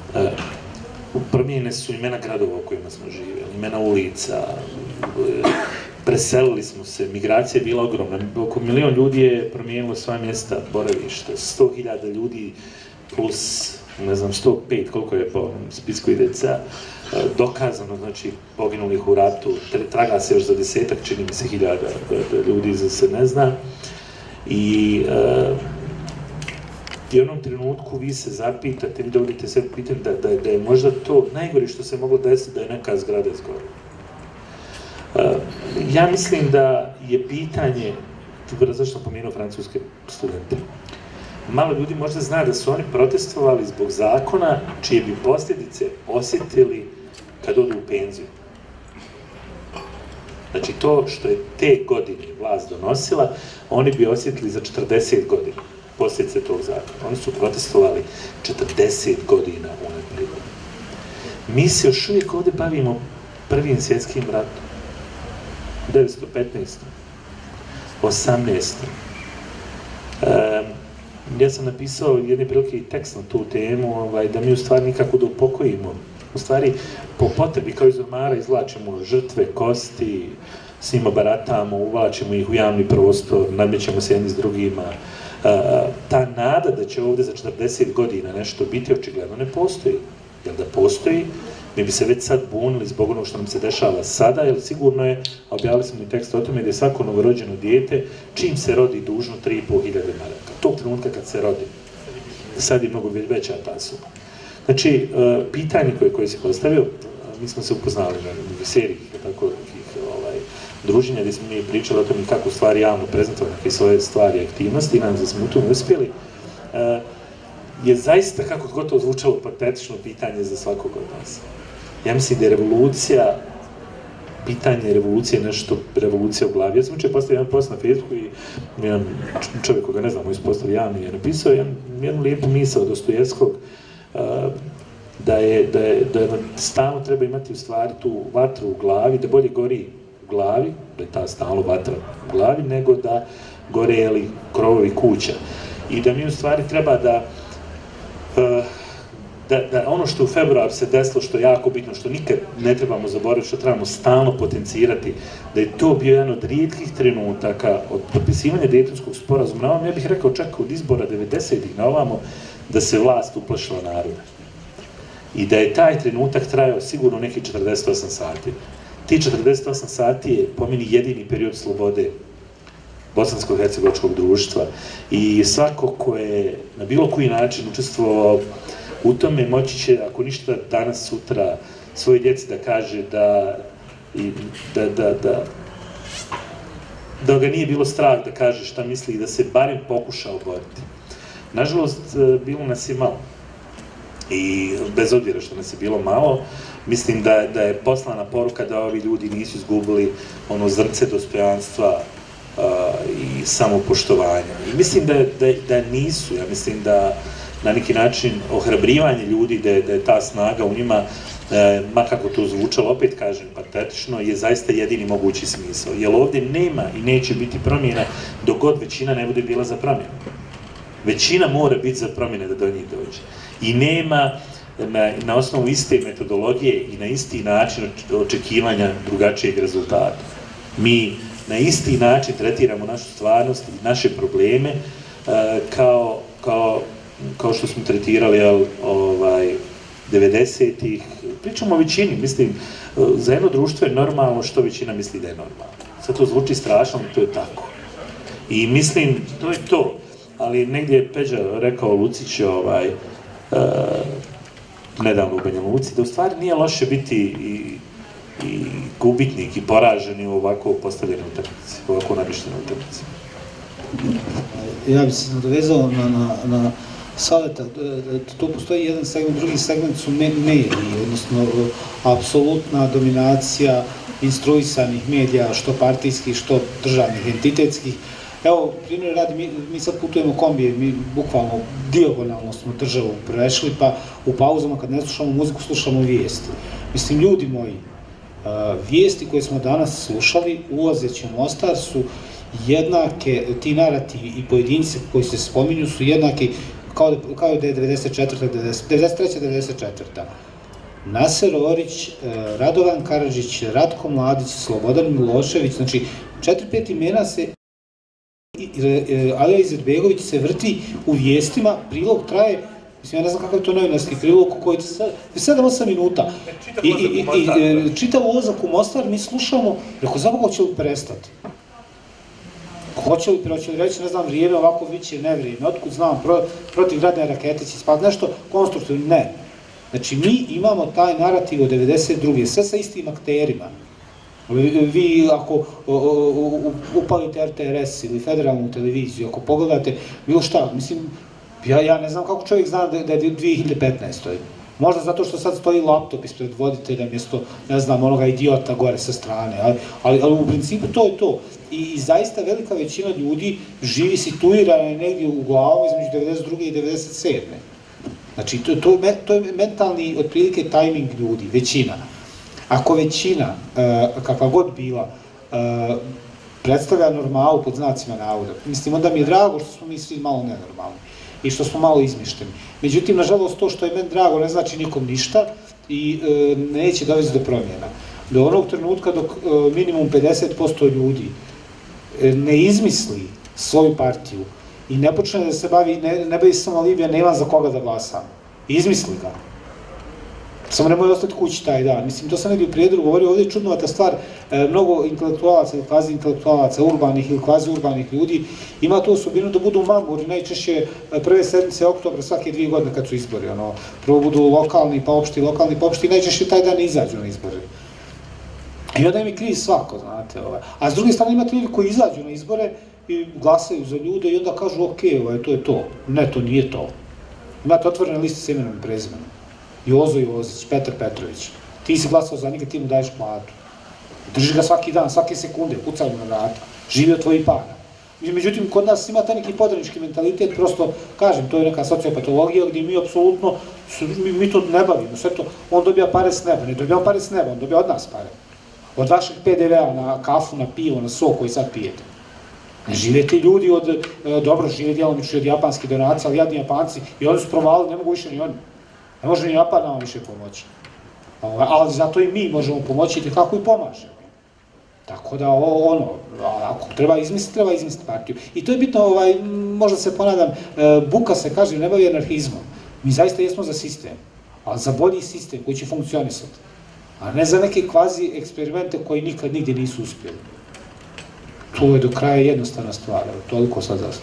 Speaker 1: Promijenjene su imena gradova u kojima smo živjeli, imena ulica, preselili smo se, migracija je bila ogromna, oko 1 milion ljudi je promijenilo sva mjesta, boravište, 100.000 ljudi plus, ne znam, 105, koliko je po spisku IDC-a, dokazano, znači, poginulih u ratu, traga se još za 10-ak, čini mi se, 1000 ljudi, za se ne zna. I u jednom trenutku vi se zapitate, vi dovodite se pitanje da je možda to najgore što se moglo desiti da je neka zgrada izgorila. Ja mislim da je pitanje, zašto sam pomenuo francuske studente, malo ljudi možda zna da su oni protestovali zbog zakona čije bi posljedice osjetili kad odu u penziju. Znači to što je te godine vlast donosila, oni bi osjetili za 40 godina posljedice tog zakona. Oni su protestovali 40 godina unaprijed. Mi se još uvijek ovdje bavimo Prvim svjetskim ratom. 1915. 18. Ja sam napisao jedne prilike i tekst na tu temu, da mi u stvari nikako da upokojimo. U stvari, po potrebi kao iz ormara izvlačimo žrtve, kosti, s njima baratamo, uvlačimo ih u javni prostor, nadmećemo se jedni s drugima. Ta nada da će ovdje za 40 godina nešto biti očigledno ne postoji. Jer da postoji, mi bi se već sad bunili zbog onog što nam se dešava sada, jer sigurno je, objavili smo i tekst o tome, da je svako novorođeno dijete, čim se rodi, dužno 3.500 maraka. Tog trenutka kad se rodi. Sad je mnogo veća ta suma. Znači, pitanje koje se postavio, mi smo se upoznali na seriji druženja gdje smo mi pričali o tome kako stvari javno prezentovati neke svoje stvari i aktivnosti i nadam se da smo u tome uspjeli, je zaista, kako gotovo zvučalo, patetično pitanje za svakog od nas. Ja mislim da je revolucija, pitanje revolucije nešto, revolucija u glavi. Ja sam učer postavio jedan post na Facebooku i jedan čovjek koga ne znam, moj ispostav javni je napisao jednu lijepu misao Dostojevskog, da stalno treba imati u stvari tu vatru u glavi, da bolje gori u glavi, da je ta stalno vatra u glavi, nego da gore krovovi kuća. I da mi u stvari treba da ono što u februaru se desilo, što je jako bitno, što nikad ne trebamo zaboraviti, što trebamo stalno potencirati, da je to bio jedan od rijetkih trenutaka od potpisivanja Dejtonskog sporazuma na ovom, ja bih rekao čak od izbora 90-ih na ovamo, da se vlast uplašila naroda. I da je taj trenutak trajao sigurno nekih 48 sati. Ti 48 sati je po meni jedini period slobode bosansko-hercegovačkog društva i svako ko je na bilo koji način učestvovao u tome moći će, ako ništa danas, sutra, svoj djeci da kaže da ga nije bilo strah da kaže šta misli i da se barem pokušao boriti. Nažalost, bilo nas je malo. I bez obzira što nas je bilo malo, mislim da je poslana poruka da ovi ljudi nisu izgubili ono zrnce dostojanstva i samopoštovanja. I mislim da nisu, ja mislim da na neki način ohrabrivanje ljudi, da je ta snaga u njima, ma kako to zvučalo, opet kažem patetično, je zaista jedini mogući smisao. Jer ovdje nema i neće biti promjena dok god većina ne bude bila za promjenu. Većina mora biti za promjene da do njih dođe. I nema na osnovu iste metodologije i na isti način očekivanja drugačijeg rezultata. Mi na isti način tretiramo našu stvarnost i naše probleme kao što smo tretirali 90-ih. Pričamo o većini, mislim, za jedno društvo je normalno što većina misli da je normalno. Sad to zvuči strašno, ali to je tako. I mislim, to je to. Ali negdje je Peđa rekao Lucić nedavno u Banja Luci, da u stvari nije loše biti i gubitnik i poraženi u ovako postavljenoj utakmici, u ovako namještenoj utakmici.
Speaker 3: Ja bih se nadovezao na Saleta, tu postoji jedan segment, drugi segment su mediji, odnosno apsolutna dominacija instruisanih medija, što partijskih, što državnih, entitetskih. Evo, primjer radi, mi sad putujemo kombije, mi bukvalno dijagonalno smo državu prešli, pa u pauzama kad ne slušamo muziku, slušamo vijesti. Mislim, ljudi moji, vijesti koje smo danas slušali, ulazeći u Mostar, su jednake, ti narativi i pojedinci koji se spominju su jednaki kao da je 93-94. Naser Orić, Radovan Karadžić, Ratko Mladić, Slobodan Milošević, znači 4-5 imena se, Alija Izetbegović se vrti u vijestima, prilog traje, mislim, ja ne znam kakav je to novinarski prilog, koji je 7-8 minuta. I čitav ulazak u Mostar mi slušamo, reko, zaboga hoće li prestati? Hoće li reći, ne znam, vrijeme, ovako viće, ne vrijeme, otkud znam, protiv gradne rakete će spati, nešto konstruktivno, ne. Znači, mi imamo taj narativ od 92. sve sa istim akterima. Vi, ako upalite RTRS ili federalnu televiziju, ako pogledate, bilo šta, mislim, ja ne znam kako čovjek zna da je 2015. Možda zato što sad stoji laptop ispred voditelja mjesto, ne znam, onoga idiota gore sa strane, ali u principu to je to. I zaista velika većina ljudi živi situirana negdje u glavu između 92. i 97. Znači, to je mentalni, otprilike, tajming ljudi, većina. Ako većina, kakva god bila, predstavlja normalu pod znacima navoda, mislim, onda mi je drago što smo mi svi malo nenormalni i što smo malo izmišteni. Međutim, nažalost, to što je meni drago ne znači nikom ništa i neće dovesti do promjena. Do onog trenutka dok minimum 50% ljudi ne izmisli svoju partiju i ne počne da se bavi, ne bavi samo Libija, nema za koga da glasam. Izmisli ga. Samo nemoj ostati kući taj dan. Mislim, to sam negdje u Prijedoru govorio, ovdje je čudnovata stvar, mnogo intelektualaca ili kvazi intelektualaca, urbanih ili kvazi urbanih ljudi, ima tu osobinu da budu maguri, najčešće prve sedmice oktobra svake 2 godine kad su izbori. Prvo budu lokalni pa opšti, i najčešće taj dan izađu na izbore. I onda im je kriv svako, znate. A s druge strane imate ljudi koji izađu na izbore i glasaju za ljude i onda kažu ok, to je to. Ne, to nije to. Imate otvorene liste s imenom i prezimenom. Jozo Jozić, Petar Petrović. Ti si glasao za njega, ti mu daješ platu. Drži ga svaki dan, svake sekunde, pucaj mu na vrata. Živi od tvojih para. Međutim, kod nas ima taj neki podanički mentalitet, prosto, kažem, to je neka sociopatologija gdje mi apsolutno, mi to ne bavimo, sve to, on dobija pare s neba, ne dobija on pare s neba, on dobija od nas pare. Od vašeg PDV-a na kafu, na pivo, na sok koji sad pijete. Ne žive ti ljudi od, dobro, žive djelomično od japanskih donacija, ali jadni Japanci, i oni su provalili, ne mogu više ni oni. Ne može ni Japan nam više pomoći. Ali zato i mi možemo pomoći i kako i pomažemo. Tako da, ako treba izmisliti partiju. I to je bitno, možda se ponadam, Buka se kaže, ne bavi anarhizmom. Mi zaista jesmo za sistem, ali za bolji sistem koji će funkcionisati. A ne za neke kvazi eksperimente koji nikad nigdje nisu uspjeli. To je do kraja jednostavna stvar, toliko sad zasno.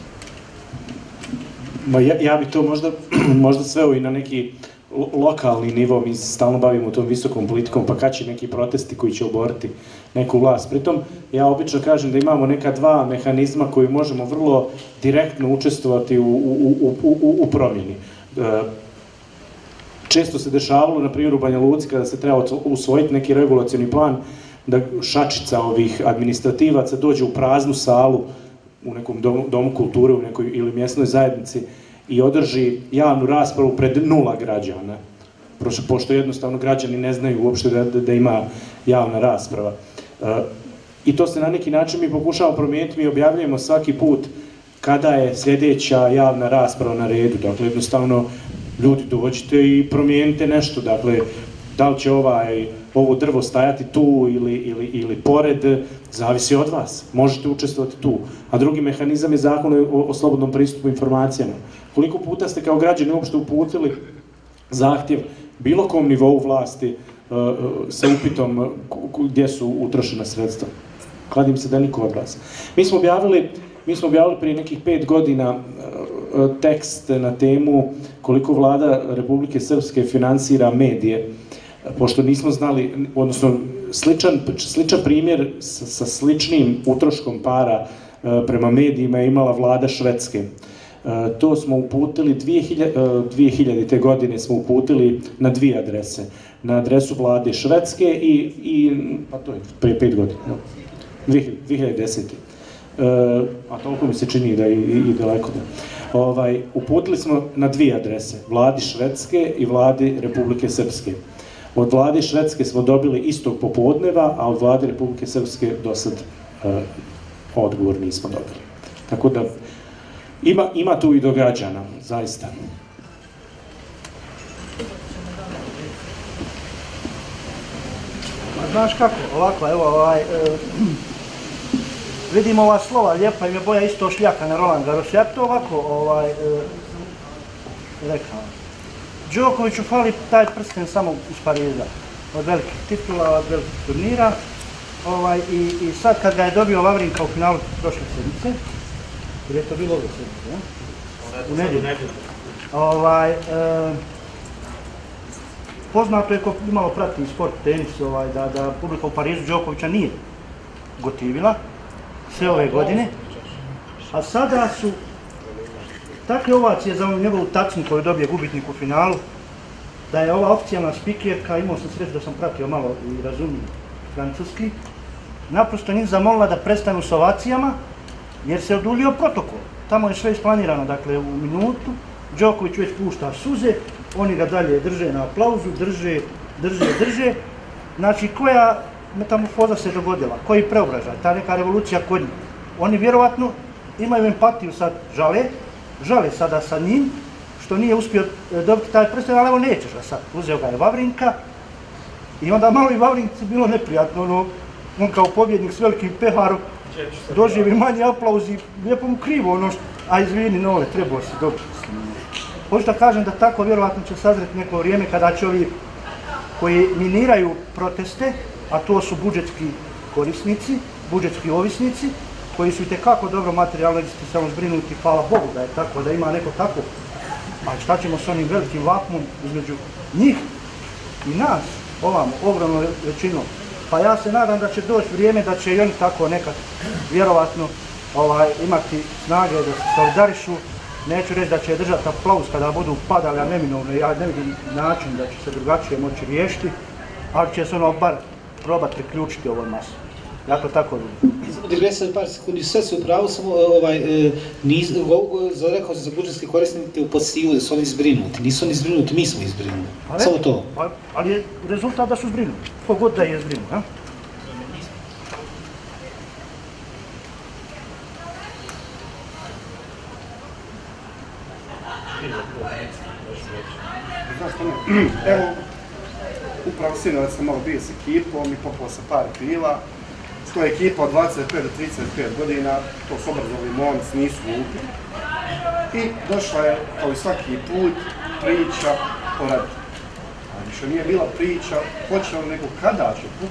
Speaker 2: Ja bi to možda sveo i na neki lokalni nivo, mi se stalno bavimo tom visokom politikom, pa kad će neki protesti koji će oboriti neku vlast. Pritom, ja obično kažem da imamo neka 2 mehanizma koji možemo vrlo direktno učestvovati u promjeni. Često se dešavalo, na primjer u Banja Luci, kada se treba usvojiti neki regulacioni plan, da šačica ovih administrativaca dođe u praznu salu u nekom domu kulture, u nekoj ili mjesnoj zajednici i održi javnu raspravu pred 0 građana. Pošto jednostavno građani ne znaju uopšte da ima javna rasprava. I to se na neki način mi pokušavamo promijeniti, mi objavljujemo svaki put kada je sljedeća javna rasprava na redu. Dakle, jednostavno, ljudi dođite i promijenite nešto. Dakle, da li će ovo drvo stajati tu ili pored, zavisi od vas. Možete učestvovati tu. A drugi mehanizam je zakon o slobodnom pristupu informacijama. Koliko puta ste kao građani uopšte uputili zahtjev bilo kom nivou vlasti sa upitom gdje su utrošena sredstva? Kladim se da niko od vas. Mi smo objavili prije nekih 5 godina tekst na temu koliko vlada Republike Srpske finansira medije, pošto nismo znali, odnosno sličan primjer sa sličnim utroškom para prema medijima je imala vlada Švedske. To smo uputili 2000. godine smo uputili na 2 adrese. Na adresu vlade Švedske pa to je prije 5 godina, 2010. A toliko mi se čini da je i daleko da. Uputili smo na 2 adrese, vladi Švedske i vladi Republike Srpske. Od vlade Švedske smo dobili istog popodneva, a od vlade Republike Srpske do sad odgovor nismo dobili. Tako da, Ima tu i događana, zaista.
Speaker 5: Znaš kako, ovako, evo, vidim ova slova, lijepa im je boja isto šljaka na Roland Garros. Ja to ovako, rekao. Đokoviću fali taj prsten samo iz Pariza, od velikih titula, od velikih turnira. I sad kad ga je dobio Vavrinka u finalu prošle sedmice, jer je to bilo ove sedmice, u nedjelju. Poznato je ko malo prati sport, tenis, da publika u Parizu Đokovića nije gotivila sve ove godine, a sada su takve ovacije za njegovu tacnu koju dobije gubitnik u finalu, da je ova oficijalna spikerka, imao sam sreću da sam pratio malo i razumijem francuski, naprosto njih zamolila da prestanu s ovacijama jer se odulio protokol. Tamo je sve isplanirano, dakle u minutu, Đoković već pušta suze, oni ga dalje drže na aplauzu, drže. Znači, koja metamorfoza se dogodila, koji preobražaj, ta neka revolucija kod njih. Oni vjerovatno imaju empatiju sad, žale sada sa njim, što nije uspio dobiti taj prsten, ali evo nećeš ga sad. Uzeo ga je Vavrinka i onda malo i Vavrinci bilo neprijatno, on kao pobjednik s velikim peharom doživi manji aplauz i lijepo mu krivo a izvini Nole, trebao si dobiti. Hoću da kažem da tako vjerovatno će sazreti neko vrijeme kada će ovi koji miniraju proteste, a to su budžetski korisnici, budžetski ovisnici, koji su itekako dobro materijalno egzistencijalno zbrinuti, hvala Bogu da je tako, da ima neko tako. Ali šta ćemo s onim velikim vakumom između njih i nas, ovamo, ogromnom većinom. Pa ja se nadam da će doći vrijeme da će i oni tako nekad vjerovatno imati snage da se solidarišu. Neću reći da će držati aplauz kada budu padali, a neminovno, ja ne vidim način da će se drugačije moći riješiti, ali će se ono bar probati priključiti ovoj masi. Ja to tako vidim.
Speaker 3: Digresija par sekundi, sve su upravo, samo rekao se za budžetske korisnike u pozivu da su oni zbrinuti. Nisu oni zbrinuti, mi smo izbrinuti. Samo to.
Speaker 5: Ali je rezultat da su zbrinuti. Kogod da je zbrinut, a?
Speaker 9: Znaš što ne? Evo, upravo sinovac sam malo bio s ekipom i popao sa par pila. To je ekipa od 25 do 35 godina, to su obrazovni momci, nisu glupi. I došla je, kao i svaki put, priča o radu. A više nije bila priča hoće li nego kada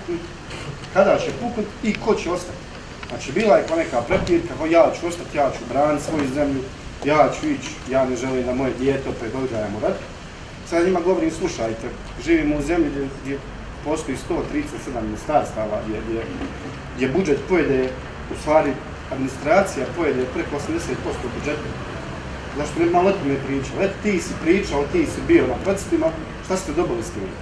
Speaker 9: će puknut i ko će ostati. Znači, bila je kao neka prepirka, kao ja ću ostati, ja ću braniti svoju zemlju, ja ću ići, ja ne želim da moje dijete opet odgajamo rad. Sada njima govorim, slušajte, živimo u zemlji gdje postoji 137 ministarstava, gdje budžet pojede, u stvari administracija pojede preko 80% budžeta. Zašto ne malo o tome pričao? Eto, ti si pričao, ti si bio na protestima, šta ste dobili s tim?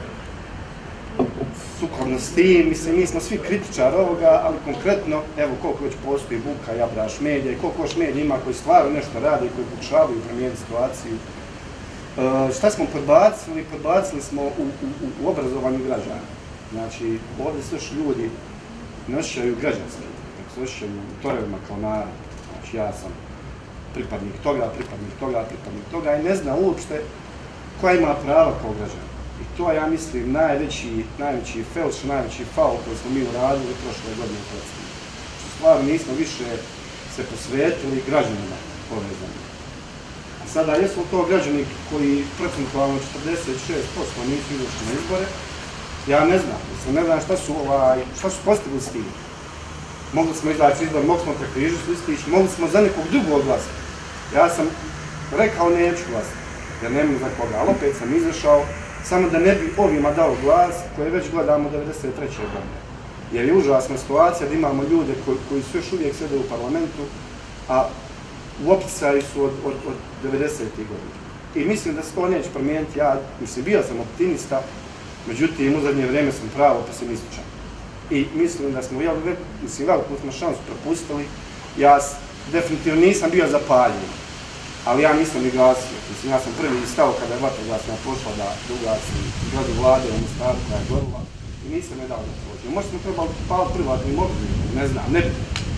Speaker 9: Sukladno s tim, mislim, mi smo svi kritičari ovoga, ali konkretno, evo koliko već postoji buka, jabraš medija i koliko još medija ima koji stvarno nešto rade i koji pokušavaju promijeniti situaciju. Šta smo podbacili? Podbacili smo u obrazovanju građana. Znači, ovdje se još ljudi ne osjećaju građanski, nego se osjećaju u torevima kao narod. Znači, ja sam pripadnik toga i ne znam uopšte koja ima prava kao građana. I to je, ja mislim, najveći felš, najveći faul koji smo mi uradili prošle godine u Hrvatskoj. Stvarno nismo više se posvetili građanima povezani. Sada, jesu li to građani koji procentualno 46% nisu izašli na izbore? Ja ne znam, ne znam šta su postigli s tim. Mogli smo izaći izbor, mogli smo prekrižiti listić, mogli smo za nekog drugog glasati. Ja sam rekao neću glasati, jer nemam za koga, ali opet sam izašao, samo da ne bi ovima dao glas koje već gledamo 93. godine. Jer je užasna situacija da imamo ljude koji su još uvijek sjede u parlamentu, a u opticaju su od 90. godina. I mislim da se to neće promijeniti. Ja, mislim, bio sam optimista, međutim, u zadnje vrijeme sam pravo pesimističan. I mislim da smo, veliku smo šansu propustili. Ja definitivno nisam bio zapaljen, ali ja nisam ni glasio. Mislim, ja sam prvi stao kada je vatrogasna pošla da ugasi zgradu vlade u Mostaru koja je gorila i nisam je dao da prođe. Možda smo trebali paliti privatni mobil, ne znam, ne bi.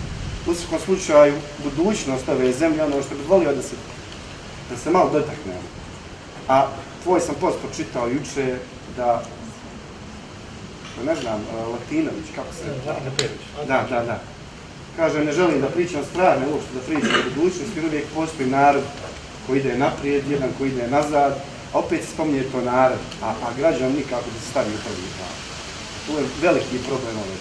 Speaker 9: u svakom slučaju budućnost ove zemlje, ono što bih volio da se malo dotaknemo. A tvoj sam post pročitao juče da, ne znam, Latinović, kako se... Da. Kaže, ne želim da pričam strane, uopšte da pričam o budućnosti, jer uvijek postoji narod koji ide naprijed, jedan koji ide nazad, a opet se spominje to narod, a građan nikako da se stavi u prvi plan. To je veliki problem ove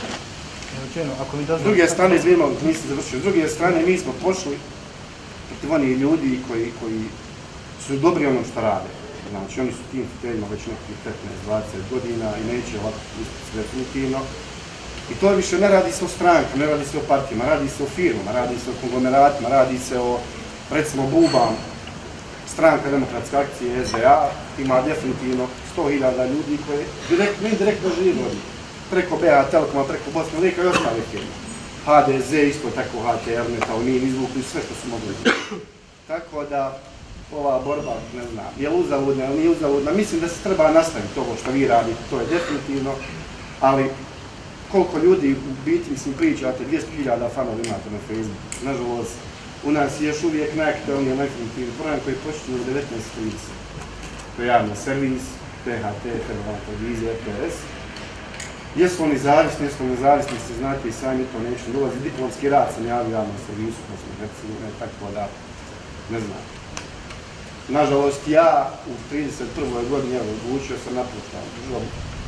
Speaker 9: S druge strane, izvijemo, nisam završio, s druge strane, mi smo pošli protiv onih ljudi koji su dobri onom što rade. Znači, oni su tim foteljima već nekih 15-20 godina i neće ovako uspjeti definitivno. I to više ne radi se o strankama, ne radi se o partijama, radi se o firmama, radi se o konglomeratima, radi se o, recimo, Bubam, stranka demokratske akcije SDA, ima definitivno 100.000 ljudi koji indirektno žive od njih. Preko BH Telekoma, preko Bosne Lika i ostale firme. HDZ, isto tako HTR, Metalmin, izvukli sve što su mogli. Tako da, ova borba, ne znam, je li uzaludna ili nije uzaludna, mislim da se treba nastaviti ovo što vi radite, to je definitivno, ali koliko ljudi u biti, mislim, pričate, 200.000 fanova imate na Facebooku. Nažalost, u nas je još uvijek najaktualniji, najfinitivni program koji počinje u 19.30. To je javni servis, THT, Federalna televizija, RTS. Jesu oni zavisni, se znate i sami to neće dolazi. Diplomski rad sam javio javnom servisu, tako da, ne znam. Nažalost, ja u 31. godini odlučio sam napuštam državu.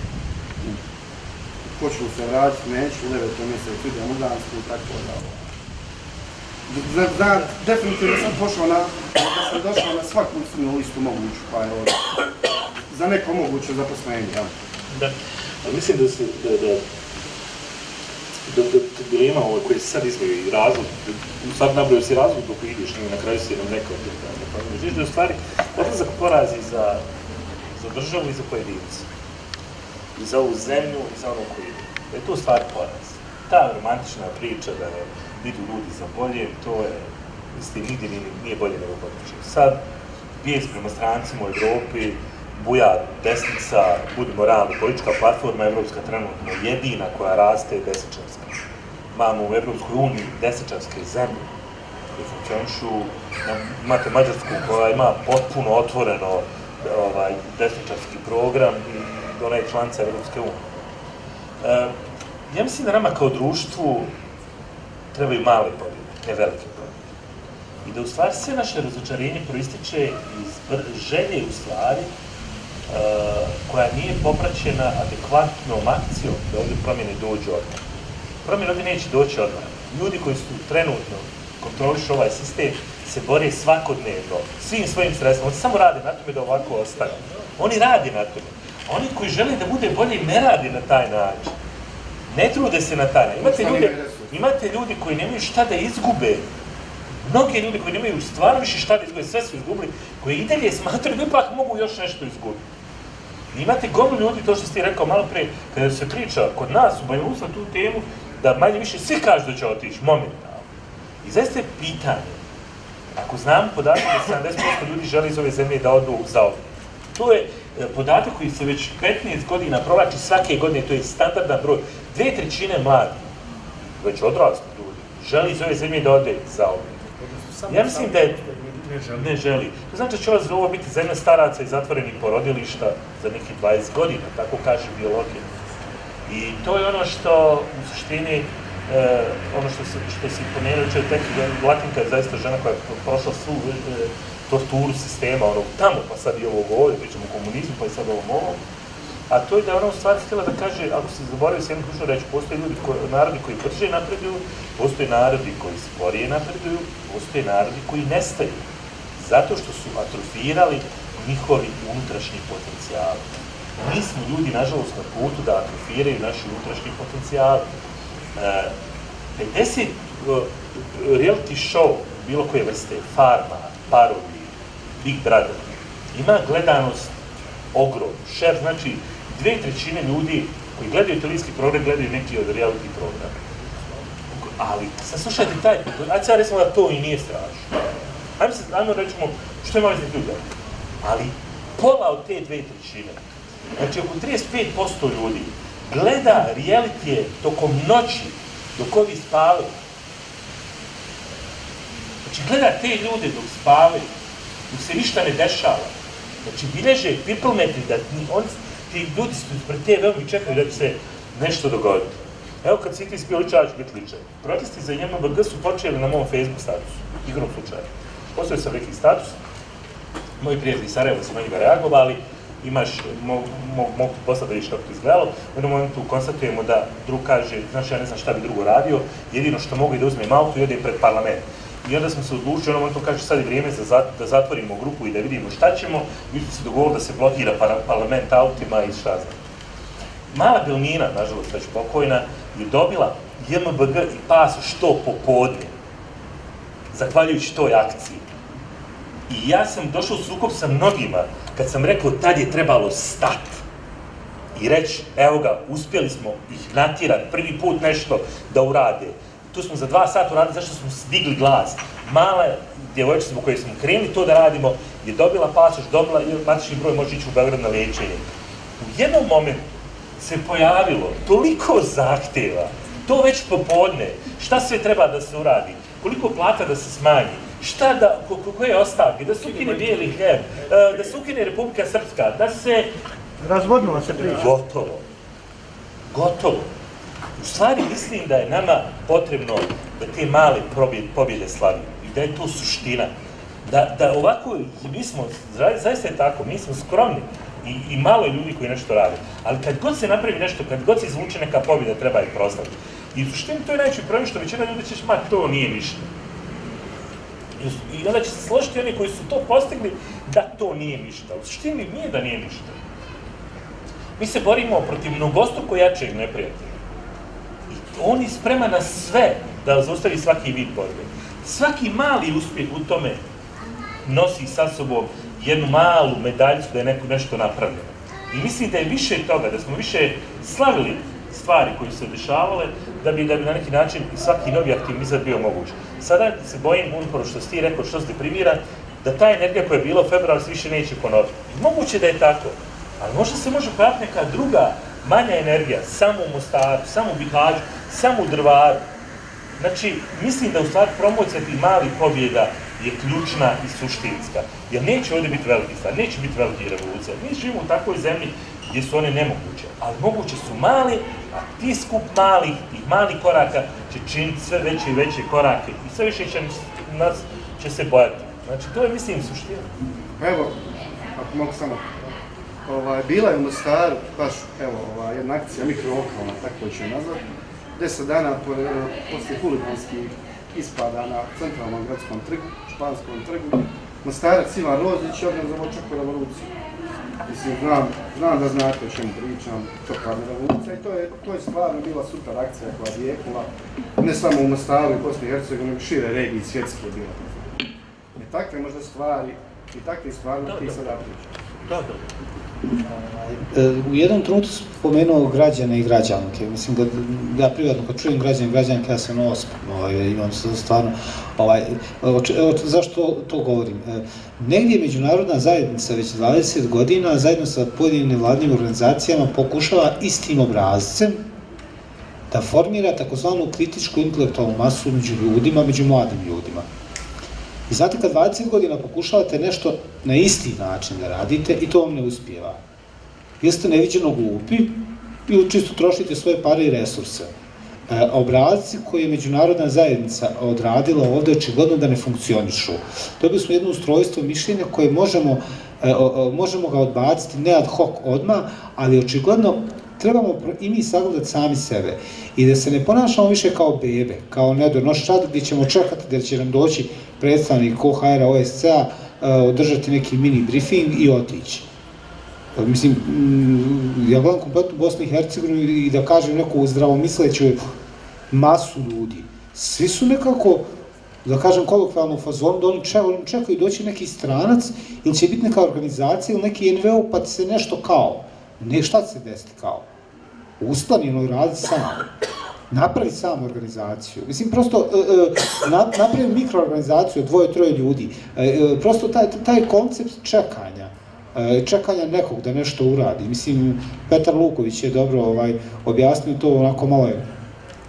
Speaker 9: Hoću se vratiti, neću, u 9. mjesecu idem u Dansku, tako da. Definitivno sam došao na svaku crnu listu moguću, pa je ovo za neko moguće zaposlenje, jel?
Speaker 1: Da, mislim da dilema koji se sad izgleda i razlog, sad nabrao si razlog dok ideš, na kraju si nam rekao da je u stvari odlazak porazi za državu i za pojedince. I za ovu zemlju i za ono koji ide. Da je to u stvari poraz. Ta romantična priča da idu ljudi za bolje, to je, mislim, nigdje nije bolje nego kod kuće. Sad, bijes prema strancima u Evropi, buja desnica, budimo realni, politička platforma evropska trenutno jedina koja raste je desničarska. Imamo u Evropskoj uniji desničarske zemlje koje funkcionišu, imate Mađarsku koja ima potpuno otvoreno desničarski program i ona je članica Evropske unije. Ja mislim da nama kao društvu trebaju male pobjede, ne velike pobjede. I da u stvari sve naše razočarenje proističe iz želje u stvari koja nije popraćena adekvatnom akcijom da ovdje promjene dođu odmah. Promjene ovdje neće doći odmah. Ljudi koji su trenutno kontrolišu ovaj sistem se bore svakodnevno, svim svojim sredstvima. Oni samo rade na tome da ovako ostane. Oni rade na tome. Oni koji žele da bude bolji ne rade na taj način. Ne trude se na taj način. Imate ljudi koji nemaju šta da izgube. Mnogi ljudi koji nemaju stvarno više šta da izgube, sve su izgubili, koji i dalje smatraju da ipak mogu još nešto izgubiti. Imate gomilu ljudi, to što ste rekao malo prije, kada se priča kod nas u Banja Luci na tu temu, da manje više svi kažu da će otići momentalno. I zaista je pitanje, ako znam podatak da 70% ljudi žele iz ove zemlje da odu za ovdje. To je podatak koji se već 15 godina provlači svake godine, to je standardan broj. 2/3 mladih, već odrasli ljudi, želi iz ove zemlje da ode za ovdje. Ja mislim da je ne želi. To znači da će ovo biti zemlja staraca i zatvorenih porodilišta za nekih 20 godina, tako kaže biologija. I to je ono što u suštini, ono što si pomenuo, Latinka je zaista žena koja je prošla svu torturu sistema, ono tamo, pa sad i ovo govori, pričamo o komunizmu, pa i sad ovom. A to je da ona u stvari htjela da kaže, ako se zaboravio s jednom ključnom reći, postoje narodi koji brže napreduju, postoje narodi koji sporije napreduju, postoje narodi koji nestaju. Zato što su atrofirali njihovi unutrašnji potencijali. Mi smo ljudi, nažalost, na putu da atrofiraju naši unutrašnji potencijali. 50 reality show, bilo koje vrste, Farma, Parovi, Big Brother, ima gledanost ogromnu. Šer, znači, 2/3 ljudi koji gledaju televizijski program, gledaju neki od reality programa. Ali, sad slušajte taj, ajde sad recimo da to i nije strašno. Ajmo rećemo, što ima veze ljudi? Ali, pola od te 2/3, znači oko 35% ljudi gleda realitije tokom noći, dok ovi spavaju. Znači, gleda te ljude dok spavaju, dok se ništa ne dešava. Znači, bilježe piplmetri da ti ljudi su pred TV-om i čekaju da će se nešto dogoditi. Evo kad si ti spio liča, ja ću biti ličan. Protesti za JMBG su počeli na mom Facebook statusu, igrom slučaja. Postoji sam neki status, moji prijatelji iz Sarajeva su na njega reagovali, mogu ti poslati da vidiš kako to izgledalo. U jednom momentu konstatujemo da drug kaže, znači ja ne znam šta bi drugo radio, jedino što mogu je da uzmem auto i odem pred parlament. I onda smo se odlučili, u jednom momentu kaže sad je vrijeme da zatvorimo grupu i da vidimo šta ćemo, mi smo se dogovorili da se blokira parlament autima i šta znam. Mala Belmina, nažalost već pokojna, je dobila JMBG i pasoš to popodne, zahvaljujući toj akciji. I ja sam došao u sukob sa mnogima, kad sam rekao tad je trebalo stati i reći, evo ga, uspjeli smo ih natjerati prvi put nešto da urade. Tu smo za 2 sata uradili, zašto smo digli glas. Mala djevojčica zbog koje smo krenuli to da radimo je dobila pasoš, dobila matični broj, može ići u Beograd na liječenje. U jednom momentu se pojavilo toliko zahtjeva, to već popodne, šta sve treba da se uradi, koliko plata da se smanji, šta da, koje ostavke, da se ukine bijeli hljeb, da se ukine Republika Srpska, da se...
Speaker 5: Razvodnula se priča.
Speaker 1: Gotovo. Gotovo. U stvari mislim da je nama potrebno da te male pobjede slavimo i da je to suština. Da ovako, mi smo, zaista je tako, mi smo skromni i malo je ljudi koji nešto rade. Ali kad god se napravi nešto, kad god se izvuče neka pobjeda, treba je proslaviti. I u suštini to je najveći problem što većina ljudi će ma to nije ništa. I onda će se složiti oni koji su to postigli da to nije ništa. U suštini nije da nije ništa. Mi se borimo protiv mnogostruko jačeg neprijatelja. I on je spreman na sve da zaustavi svaki vid borbe. Svaki mali uspjeh u tome nosi sa sobom jednu malu medaljicu da je nešto napravljeno. I mislim da je više toga, da smo više slavili stvari koje su se dešavale, da bi na neki način i svaki novi aktivizam bio moguć. Sada se bojim, upravo što si ti rekao, što si deprimiran, da ta energija koja je bila u februaru se više neće ponoviti. Moguće da je tako, ali možda se može pojaviti neka druga, manja energija, samo u Mostaru, samo u Bihaću, samo u Drvaru. Znači, mislim da u stvari promocija tih malih pobjeda je ključna i suštinska. Jer neće ovdje biti veliki stvar, neće biti velike revolucije. Mi živimo u takvoj zemlji gdje su one nemoguće, ali moguće su mali, a ti skup tih malih koraka će činiti sve veće i veće korake i sve više nas će se bojati. Znači, to je, mislim, suština.
Speaker 9: Evo, ako mogu samo, bila je u Mostaru, baš, evo, jedna akcija mikrolokalna, tako ću je nazvati, 10 dana poslije huliganskih ispada na centralnom gradskom trgu, Španskom trgu, Mostarac Ivan Rozić je organizovao čak revoluciju. Mislim, znam da znate o čemu pričam, čokarna revolucija i to je stvarno bila super akcija koja je vijekula, ne samo u Mostaru i Bosni i Hercegovini, nego šire regiji svjetske je bila. I takve možda stvari, i takve stvari ti sada pričam.
Speaker 3: U jednom trenutku sam spomenuo građane i građanke. Mislim da ja privatno kad čujem građane i građanke ja sam ospom, imam stvarno, zašto to govorim? Negdje međunarodna zajednica već 20 godina zajedno sa pojedinim nevladnim organizacijama pokušava istim obrazcem da formira takozvanu kritičku intelektualnu masu među ljudima, među mladim ljudima. I znate, kad 20 godina pokušavate nešto na isti način da radite i to vam ne uspijeva. Jeste neviđeno glupi i čisto trošite svoje pare i resurse. Obrazci koje je međunarodna zajednica odradila ovdje očigledno da ne funkcionišu. Dobili smo jedno ustrojstvo mišljenja koje možemo ga odbaciti ne ad hoc odmah, ali očigledno trebamo i mi sagledati sami sebe i da se ne ponašamo više kao bebe, kao nedonoščad gdje ćemo čekati da će nam doći predstavnik OHR-a, OSCE-a, održati neki mini briefing i otići. Mislim, ja gledam kompletnu Bosnu i Hercegovinu i da kažem neku zdravomisleću masu ljudi. Svi su nekako, da kažem kolokvijalno u fazonu, da oni čekaju doći neki stranac ili će biti neka organizacija ili neki NVO pa će se nešto kao. Ne, šta će se desiti kao? Usplanjeno i raditi sam. Napravi sam organizaciju. Mislim, prosto napravi mikroorganizaciju od 2-3 ljudi. Prosto taj koncept čekanja nekog da nešto uradi. Mislim, Petar Luković je dobro objasnio to, onako malo je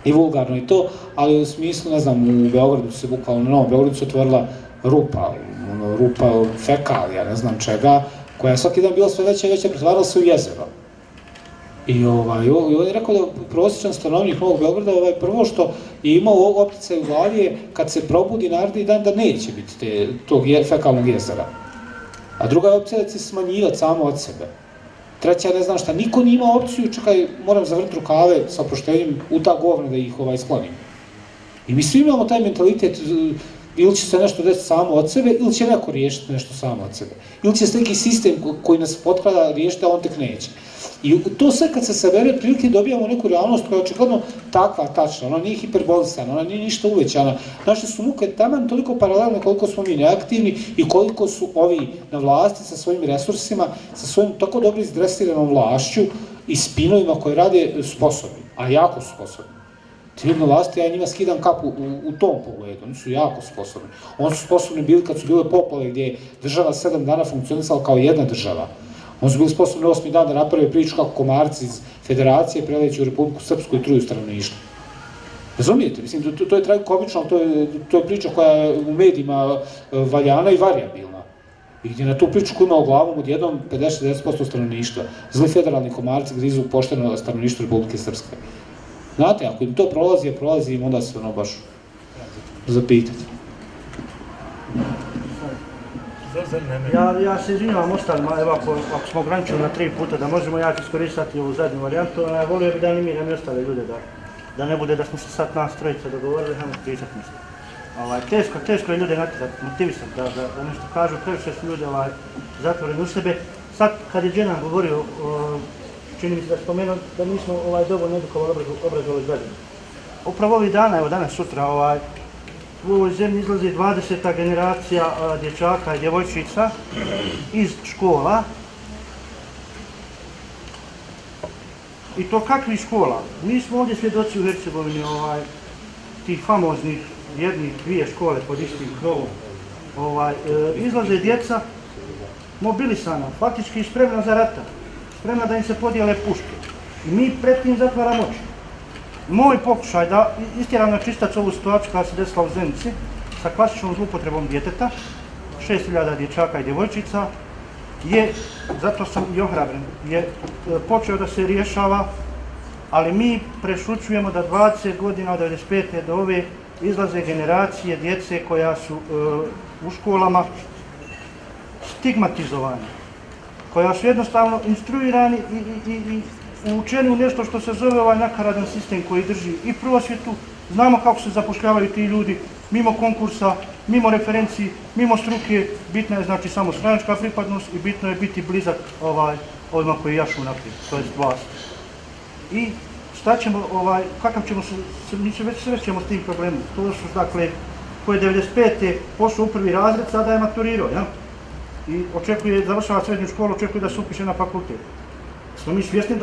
Speaker 3: i vulgarno i to, ali u smislu, ne znam, u Beogradu se bukvalno, na Novom Beogradu se otvorila rupa fekalija, ne znam čega, koja je svaki dan bila sve veća i veća, pretvarala se u jezero. I on je rekao da prosječan stanovnik Novog Beograda prvo što je imao opticaj u glavi je kad se probudi naredni dan da neće biti tog fekalnog jezera. A druga je opcija da će se smanjivati samo od sebe. Treća je ne znam šta, niko nije imao opciju, čekaj, moram zavrti rukave sa oproštenjem u ta govna da ih sklonim. I mi svi imamo taj mentalitet, ili će se nešto desiti samo od sebe, ili će neko riješiti nešto samo od sebe. Ili će se neki sistem koji nas potkrada riješiti, a on tek neće. I to sve kad se sabere prilike dobijamo neku realnost koja je očigledno takva, tačna, ona nije hiperbolisana, ona nije ništa uvećana. Naše su muke taman toliko paralelne koliko smo mi neaktivni i koliko su ovi na vlasti sa svojim resursima, sa svojim tako dobro izdresiranom vlašću i spinovima koje rade sposobni, a jako su sposobni. Ti ljudi na vlasti, ja njima skidam kapu u tom pogledu, oni su jako sposobni. Oni su sposobni bili kad su bile poplave gdje je država 7 dana funkcionisala kao jedna država. Oni su bili sposobni 8. dan da naprave priču kako komarci iz federacije preleći u Republiku Srpsku i truju stanovništvo. Razumijete? Mislim, to je tragikomično, to je priča koja je u medijima valjana i varijabilna. I gdje na tu priču koju ima u glavom odjednom 50-60% stanovništva. Zli federalni komarci grizu pošteno stanovništvo Republike Srpske. Znate, ako im to prolazi im onda se ono baš zapitati.
Speaker 5: Ja se izvinjavam ostalima, evo ako smo ograničili na 3 puta da možemo, ja ću iskoristiti ovu zadnju varijantu, volio bih da animiram i ostale ljude, da ne bude da smo se sad nas trojica dogovorili, hajmo pričati mislim. Teško je ljude natjerati, motivisati da nešto kažu, previše su ljudi zatvoreni u sebe. Sad kad je Dženan govorio, čini mi se da spomenuo da nismo dovoljno edukovali obrazovali građane. Upravo ovih dana, evo danas, sutra, u ovoj zemlji izlazi 20. generacija dječaka i djevojčica iz škola. I to kakvih škola? Mi smo ovdje svjedoci u Hercegovini tih famoznih jednih, dvije škole pod istim krovom. Izlaze djeca mobilisana, faktički spremna za rata, spremna da im se podijele puške. I mi pred tim zatvaramo oči. Moj pokušaj da istjeram na čistac ovu situaciju koja se desila u Zenici sa klasičnom zlupotrebom djeteta, 6000 dječaka i djevojčica, je, zato sam i ohrabren, je počeo da se rješava, ali mi prešućujemo da 20 godina od 1995. do ove izlaze generacije djece koja su u školama stigmatizovani, koja su jednostavno instruirani i učeni u nešto što se zove ovaj nakaradan sistem koji drži i prosvjetu. Znamo kako se zapošljavaju ti ljudi, mimo konkursa, mimo referenciji, mimo struke, bitna je znači samo stranačka pripadnost i bitno je biti blizak ovima koji jašu naprijed, to je vlast. I šta ćemo, kakav ćemo se, sve ćemo s tim problemom. To su, dakle, koji 95. pošao u prvi razred, sada je maturirao, ja? I očekuje, završava srednju školu, očekuje da se upiše na fakultet. Smo mi svjesni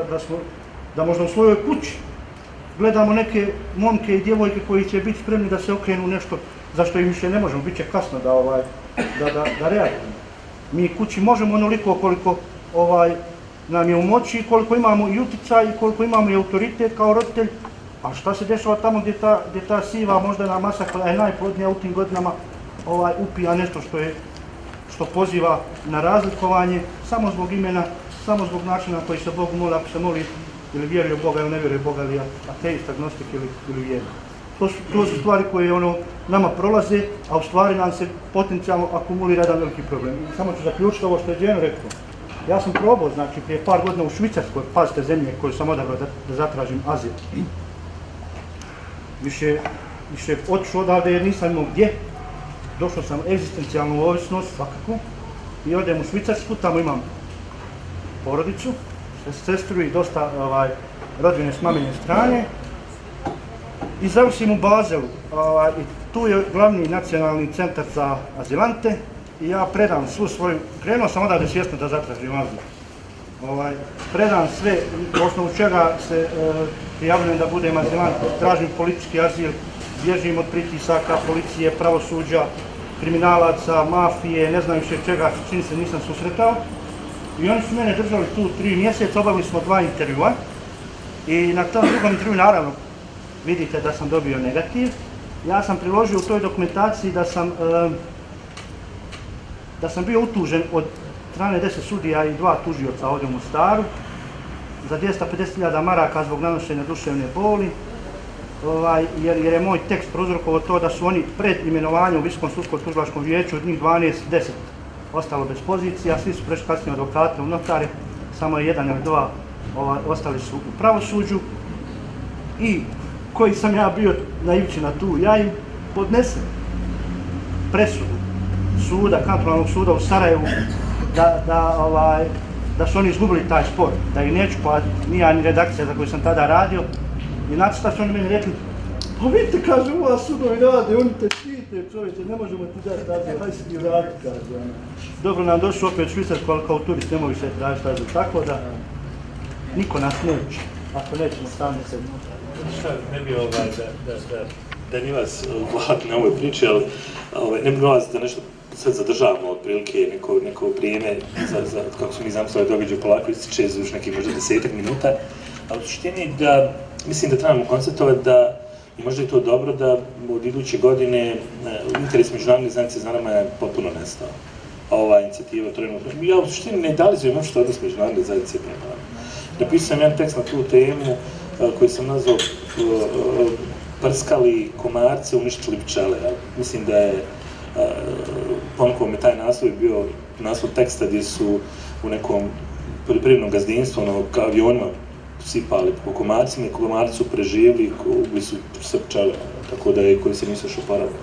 Speaker 5: da možda u svojoj kući gledamo neke momke i djevojke koji će biti spremni da se okrenu nešto za što im više ne možemo, bit će kasno da reagujemo. Mi kući možemo onoliko koliko nam je u moći, koliko imamo i utjecaj i koliko imamo i autoritet kao roditelj, a šta se dešava tamo gdje ta siva moždana masa koja je najplodnija u tim godinama upija nešto što poziva na razlikovanje samo zbog imena, samo zbog načina koji se Bogu moli, ako se moli ili vjeruje u Boga ili ne vjeruje u Boga, ili ateist, agnostik ili vjernik. To su stvari koje nama prolaze, a u stvari nam se potencijalno akumulira jedan veliki problem. I samo ću zaključiti ovo što je Dženo rekao. Ja sam probao, znači, prije par godina u Švicarskoj, pazite zemlje koju sam odabrao da zatražim azil. Više otišao odavde jer nisam imao gdje. Došao sam egzistencijalnu ovisnost, svakako. I odem u Švicarsku, tamo imam porodicu, sestru i dosta rodbine s mamine strane. I završim u Bazelu. Tu je glavni nacionalni centar za azilante. I ja predam svu svoju, krenuo sam odavde svjesno da zatražim azil. Predam sve, u osnovu čega se prijavljujem da budem azilant, tražim politički azil, bježim od pritisaka, policije, pravosuđa, kriminalaca, mafije, ne znam više čega, čini se nisam susretao. I oni su mene držali tu 3 mjeseca, obavili smo 2 intervjua. I na tom drugom intervju, naravno, vidite da sam dobio negativ. Ja sam priložio u toj dokumentaciji da sam bio utužen od strane 10 sudija i 2 tužioca ovdje u Mostaru za 250.000 maraka zbog nanošenja duševne boli, jer je moj tekst prouzrokovao to da su oni pred imenovanjem u Visokom sudskom tužilačkom vijeću od njih 12, 10 ostalo bez pozicija, svi su prešli kasnije advokate u notare, samo je 1 ili 2 ostali su u pravosuđu i koji sam ja bio naivčina tu, ja im podnesem presudu suda, kantonalnog suda u Sarajevu da su oni izgubili taj spor, da ih neću platiti, nija ni redakcija za koju sam tada radio. I nacrta su oni meni rekli, pa vidite, kaže, ova sudovi rade, oni te štite, čovječe, ne možemo ti dati razlije, hajde si ti vrati, kaže. Dobro nam došli opet Švicarsku, ali kao turist ne mogu se tražiti razlije, tako da niko nas neće, ako nećemo stavni se unutra.
Speaker 1: Ne bi da ni vas vlati na ovoj priči, ali ne bi vas da nešto sad zadržavamo otprilike neko vrijeme kako smo mi zamislili događaj polako ističe za još nekih možda 10 minuta, ali u suštini da mislim da trebamo konstatovati da i možda je to dobro da od iduće godine interes međunarodne zajednice za nama je potpuno nestao. Ova inicijativa trenutno. Ja u suštini ne idealizujem uopšte odnos međunarodne zajednice prema nama. Napisao sam jedan tekst na tu temu koji sam nazvao Prskali komarce, uništili pčele. Mislim da je ponekome taj naslov bio naslov teksta gdje su u nekom poljoprivrednom gazdinstvu kao avionima sipali po komarcima i komarci su preživjeli, ubili su sve pčele, tako da je koji se nisu još oporavili.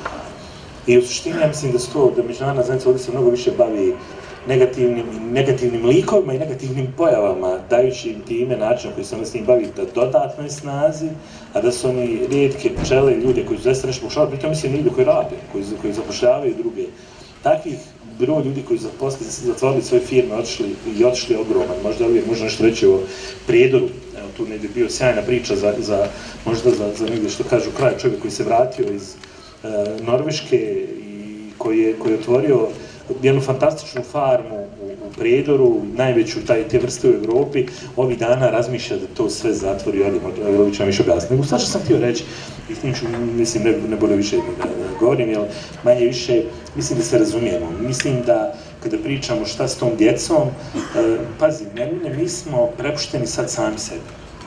Speaker 1: I u suštini ja mislim da međunarodna zajednica ovdje se mnogo više bavi negativnim likovima i negativnim pojavama, dajući im time način koji se onda s njim bavi da dodatnoj snazi, a da su oni rijetke pčele, ljude koji su zaista nešto pokušavali, pritom mislim ljude koji rade, koji zapošljavaju druge. Takvih broj ljudi koji zatvorili svoje firme i otišli ogroman. Možda uvijek možda nešto reći o Prijedoru, evo tu negdje bio sjajna priča možda za negdje što kažu kraj, čovjek koji se vratio iz Norveške i koji je otvorio jednu fantastičnu farmu u Prijedoru, najveću te vrste u Evropi, ovih dana razmišlja da to sve zatvori, Evović vam više objasni. Nego sad što sam htio reći, i s njim ću, mislim, ne bude više da govorim, jer manje više, mislim da se razumijemo. Mislim da kada pričamo šta s tom djecom, pazi, mi smo prepušteni sad sami sebi.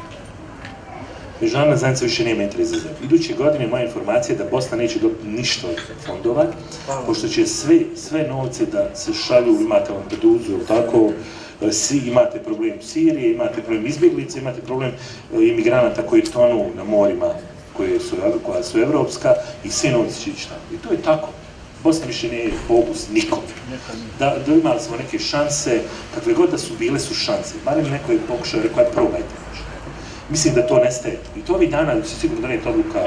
Speaker 1: Međunarodna zajednica više nema interes za zemlju. Iduće godine moja informacija je da Bosna neće dobiti ništa od fondova, pošto će sve novce da se šalju, imate Lampedusu, tako, imate problem Sirije, imate problem izbjeglica, imate problem imigranata koji tonu na morima koja su evropska i svi novci će ići tamo. I to je tako. Bosna više nije fokus nikom. Da imali smo neke šanse, kakve god da su bile su šanse. Barem neko je pokušao i rekao, probajte. Mislim da to nestaje. I to ovih dana će sigurno donijeti odluka.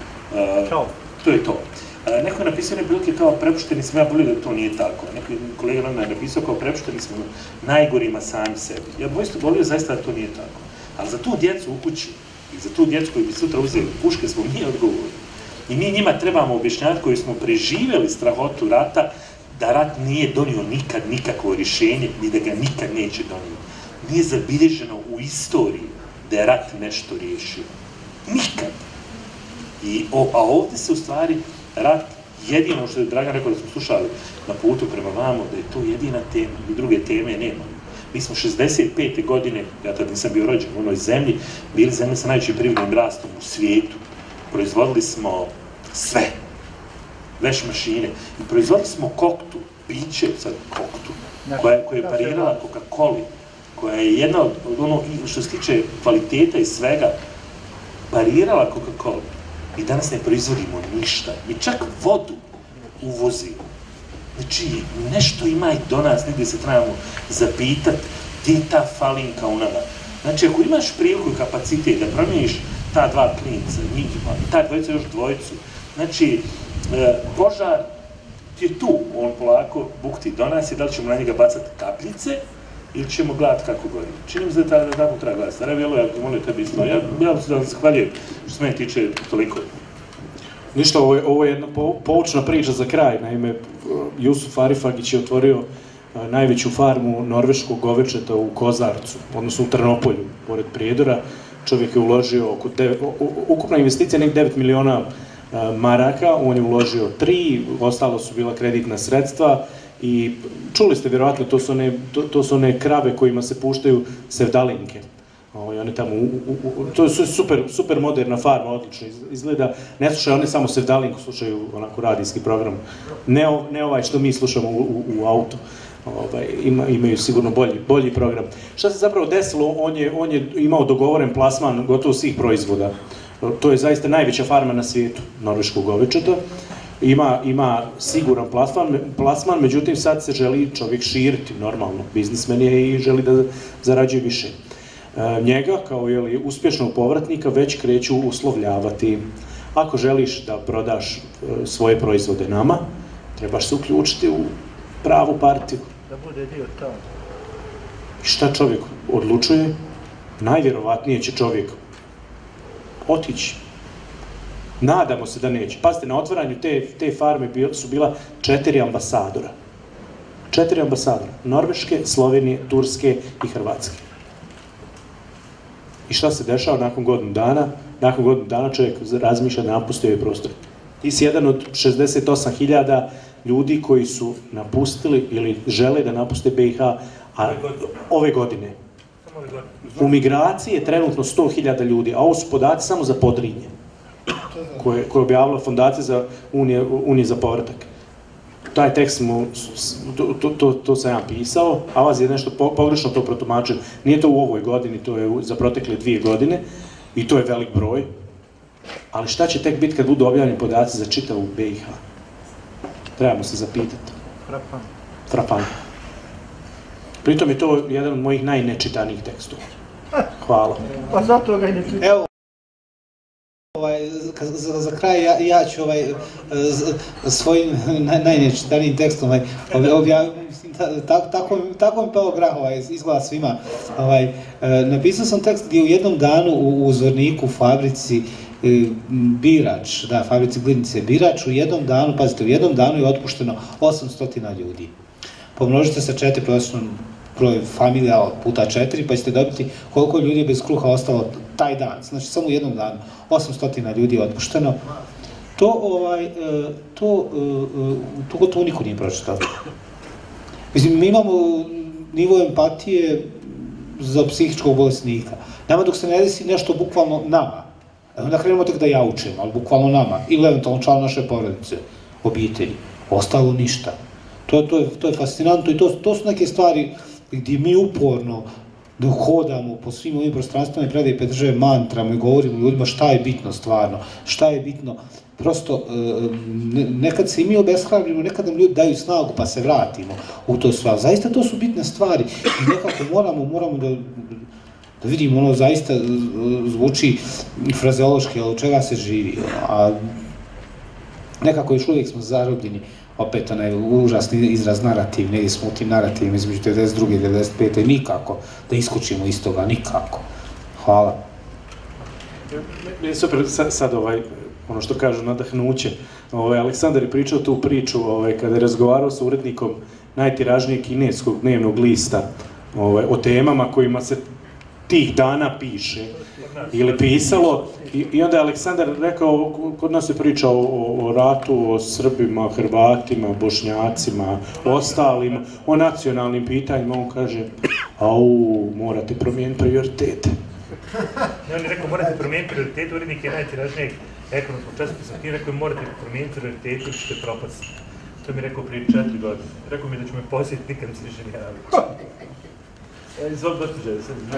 Speaker 1: To je to. Neko je napisao neprilike kao prepušteni smo, ja bolio da to nije tako. Neko kolega nam je napisao kao prepušteni smo najgorima sami sebi. Ja bolio zaista da to nije tako. Ali za tu djecu u kući i za tu djecu koji bi sutra uzeli puške smo mi odgovorni. I mi njima trebamo objašnjati koji smo preživjeli strahotu rata da rat nije donio nikad nikakvo rješenje i da ga nikad neće donijeti. Nije zabilježeno u istoriji da je rat nešto riješio. Nikad. A ovdje se u stvari rat, jedino što je Dragan rekao da smo slušali na putu prema vamo, da je to jedina tema i druge teme nema. Mi smo 65. godine, ja tad nisam bio rođen u onoj zemlji, bili zemlje sa najvećim prirodnim rastom u svijetu. Proizvodili smo sve. Veš mašine. I proizvodili smo koktu, piće sad koktu, koja je parirala Coca-Coli, koja je jedna od ono što se tiče kvaliteta i svega, parirala Coca-Cola. Mi danas ne proizvodimo ništa. Mi čak vodu uvozimo. Znači, nešto ima i do nas, negdje se trebamo zapitati gdje je ta falinka u nama. Znači, ako imaš priliku i kapacitet da promijeniš ta dva klinca, njihova, ta dvojica još dvojicu, znači, požar je tu, on polako bukti do nas i da li ćemo na njega bacati kapljice ili ćemo gledati kako gori. Čini mi se da tako treba gledati. Starav, ja molim tebi isto. Ja se da vam zahvaljujem što se meni tiče toliko.
Speaker 2: Ništa, ovo je jedna poučna priča za kraj. Naime, Jusuf Arifagić je otvorio najveću farmu norveškog govečeta u Kozarcu, odnosno u Trnopolju, pored Prijedora. čovjek je uložio ukupna investicija nekih 9 miliona maraka, on je uložio 3, ostalo su bila kreditna sredstva i čuli ste vjerojatno, to su one krave kojima se puštaju sevdalinke. One tamo, to je super moderna farma, odlično izgleda. Ne slušaju oni samo sevdalinku, slušaju onako radijski program. Ne ovaj što mi slušamo u autu. Imaju sigurno bolji program. Šta se zapravo desilo? On je imao dogovoren plasman gotovo svih proizvoda. To je zaista najveća farma na svijetu, norveškog govečeta. Ima siguran plasman, međutim sad se želi čovjek širiti, normalno. Biznismen je i želi da zarađuje više. Njega, kao uspješnog povratnika, već kreću uslovljavati. Ako želiš da prodaš svoje proizvode nama, trebaš se uključiti u pravu partiju.
Speaker 5: Da bude dio tamo.
Speaker 2: I šta čovjek odlučuje? Najvjerovatnije će čovjek otići. Nadamo se da neće. Pazite, na otvaranju te farme su bila 4 ambasadora. 4 ambasadora. Norveške, Slovenije, Turske i Hrvatske. I šta se dešava nakon godinu dana? Nakon godinu dana čovjek razmišlja da napusti ovaj prostor. Ti si jedan od 68.000 ljudi koji su napustili ili žele da napuste BiH ove godine. U migraciji je trenutno 100.000 ljudi, a ovo su podaci samo za Podrinje, koje je objavila Fondacija za Unije za povratak. Taj tekst, to sam ja pisao, a vas je nešto pogrešno to protumačio. Nije to u ovoj godini, to je za protekle 2 godine i to je velik broj. Ali šta će tek biti kad budu objavljeni podaci za čitavu BiH? Trebamo se zapitati. Frapantno. Pritom je to jedan od mojih najnečitanijih tekstova. Hvala.
Speaker 5: Pa zato ga i ne čitam.
Speaker 3: Evo, za kraj ja ću svojim najnečitanijim tekstom objaviti, tako mi pao grah izgleda svima. Napisao sam tekst gdje u jednom danu u Zvorniku, fabrici Birač, da, fabrici Glinice Birač, u jednom danu, pazite, u jednom danu je otpušteno 800 ljudi. Pomnožite sa 4 prosječnom broj familija puta 4, pa ćete dobiti koliko ljudi je bez kruha ostalo taj dan. Znači, samo u jednom danu 800 ljudi je otpušteno. To niko nije pročitao. Mislim, mi imamo nivo empatije za psihičkog bolesnika. Nama dok se ne desi nešto bukvalno nama, onda krenemo tek da jaučemo, ali bukvalno nama, ili eventualno član naše porodice, obitelji, ostalo ništa. To je fascinantno i to su neke stvari gdje mi uporno hodamo po svim ovim prostranstvima i predaje države mantrama i govorimo ljudima šta je bitno stvarno, šta je bitno. Prosto, nekad se i mi obeshrabrimo, nekad nam ljudi daju snagu pa se vratimo u to sve. Zaista to su bitne stvari i nekako moramo da vidimo, ono zaista zvuči frazeološki, ali od čega se živi. A nekako još uvijek smo zarobljeni, opet onaj užasni izraz narativ, negdje smo u tim narativima između 92. i 95. Nikako da iskočimo iz toga, nikako. Hvala.
Speaker 2: Meni je super sad ono što kažu nadahnuće. Aleksandar je pričao tu priču kada je razgovarao sa urednikom najtiražnijeg kineskog dnevnog lista o temama kojima se tih dana piše ili pisalo i onda je Aleksandar rekao, kod nas je pričao o ratu, o Srbima, Hrvatima, Bošnjacima, ostalim, o nacionalnim pitanjima, on kaže, morate promijeniti prioritete.
Speaker 1: On je rekao, morate promijeniti prioritete, urednik je najtiražnijeg ekonomskog časopisa, ti rekao, morate promijeniti prioritete ili ćete propasti. To mi je rekao prije 4 godine. Rekao mi da ću me posjetiti, nikad mi se više nije javio. Izvoli gospođe,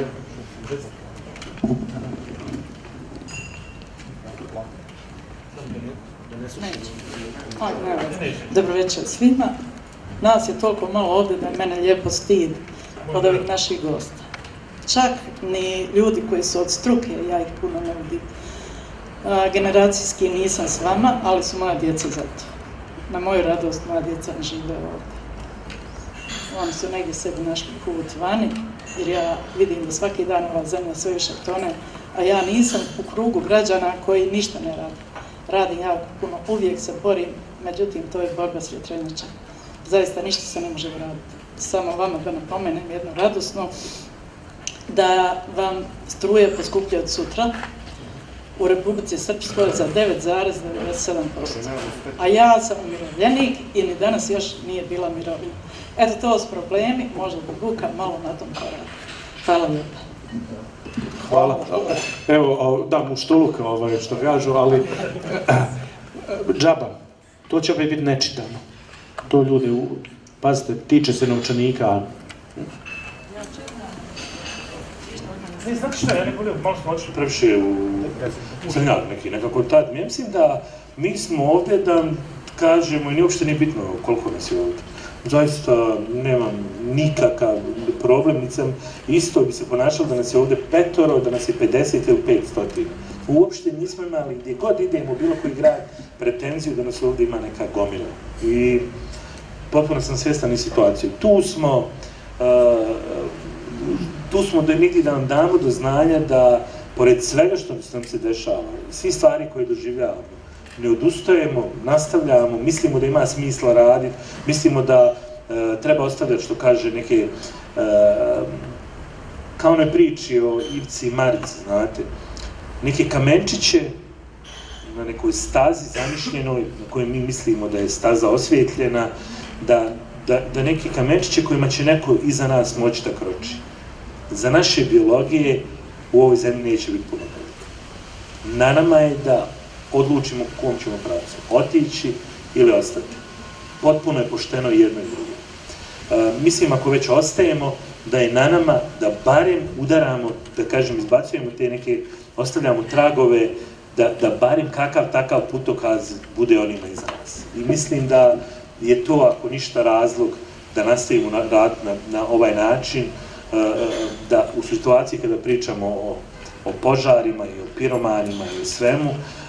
Speaker 10: Dobro večer svima. Nas je toliko malo ovdje da je mene lijepo stid od ovih naših gosta. Čak ni ljudi koji su od struke, ja ih puno ne vidim. Generacijski nisam s vama, ali su moja djeca za to. Na moju radost moja djeca ne žive ovdje. Oni su negdje sebi našli put vani, jer ja vidim da svaki dan ova zemlja sve više tone, a ja nisam u krugu građana koji ništa ne rade. Radim jako puno, uvijek se borim, međutim to je borba s vjetrenjačama. Zaista ništa se ne može raditi. Samo vama da napomenem jedno radosno. da vam struje poskuplje od sutra u Republici Srpskoj za 9,97%. A ja sam umirovljenik i ni danas još nije bila mirovina. Eto, to su problemi, možda bi buka malo na tom poradi. Hvala lijepa.
Speaker 2: Hvala. Evo, da, muštuluk, što kažu, ali džaba, to će opet biti nečitano. To ljudi, pazite, tiče se novčanika.
Speaker 1: Ne, znate šta, ja ne volim, malo smo otišli previše u crnjak neki, nekako tad. Ja mislim da mi smo ovdje da kažemo, i uopšte nije bitno koliko nas je ovdje. Zaista nemam nikakav problem, nicam isto bi se ponašalo da nas je ovdje 5, da nas je 50 ili 500. Uopšte nismo imali, gdje god idemo, bilo koji grad, pretenziju da nas ovdje ima neka gomila. I potpuno sam svjestan i situaciju. Tu smo da vam damo do znanja da, pored svega što nam se dešava, svi stvari koje doživljavamo, ne odustajemo, nastavljamo, mislimo da ima smisla raditi, mislimo da treba ostavljati, što kaže, neke, kao onoj priči o Ivci i Marici, znate, neke kamenčiće na nekoj stazi zamišljenoj, na kojoj mi mislimo da je staza osvjetljena, da neke kamenčiće kojima će neko iza nas moći da kroči. Za naše biologije u ovoj zemlji neće biti puno bolje. Na nama je da odlučimo u kom ćemo pravcu, otići ili ostati. Potpuno je pošteno jedno i drugo. Mislim, ako već ostajemo, da je na nama da barem udaramo, da kažem, izbacujemo te neke, ostavljamo tragove, da barem kakav takav putokaz bude onima iza nas. I mislim da je to, ako ništa, razlog da nastavimo rad na ovaj način, da u situaciji kada pričamo o požarima i o piromanima i o svemu,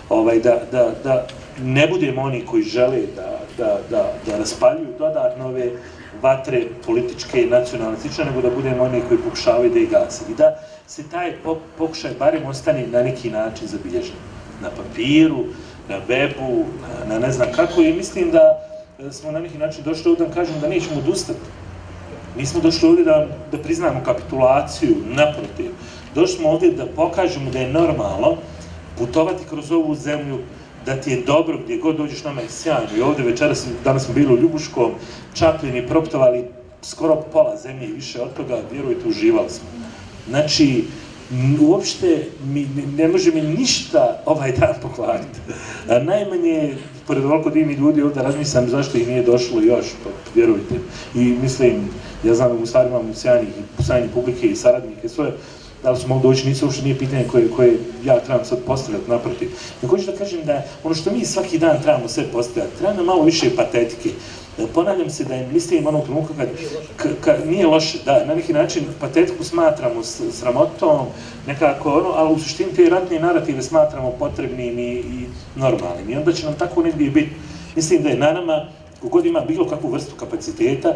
Speaker 1: da ne budemo oni koji žele da raspaljuju dodatno ove vatre političke i nacionalne slične, nego da budemo oni koji pokušavaju da ih gase. I da se taj pokušaj barem ostane na neki način zabilježen. Na papiru, na webu, na ne znam kako. I mislim da smo na neki način došli ovdje da kažemo da nećemo odustati. Nismo došli ovdje da priznamo kapitulaciju, naprotiv. Došli smo ovdje da pokažemo da je normalno putovati kroz ovu zemlju, da ti je dobro, gdje god dođeš, nama je sjajno. I ovdje večeras, danas smo bili u Ljubuškom, Čapljini, proputovali skoro pola zemlje i više od toga, vjerujte, uživali smo. Znači, uopšte ne može mi ništa ovaj dan pokvariti. Najmanje, pored ovoliko divnih ljudi ovdje razmislim zašto ih nije došlo još, vjerujte. I mislim, ja znam da u stvari imamo sjajnih publike i saradnike, sve, da li su mogu doći, nisu uopšte nije pitanje koje ja trebam sad postavljati naprotiv. Ja hoću da kažem da ono što mi svaki dan trebamo sve postavljati, treba nam malo više patetike. Ponavljam se da mislim onog trenutka kad nije loše, da na neki način patetiku smatramo sramotom, nekako ali u suštini te ratne narative smatramo potrebnim i normalnim. I onda će nam tako negdje biti. Mislim da je na nama, kogod ima bilo kakvu vrstu kapaciteta,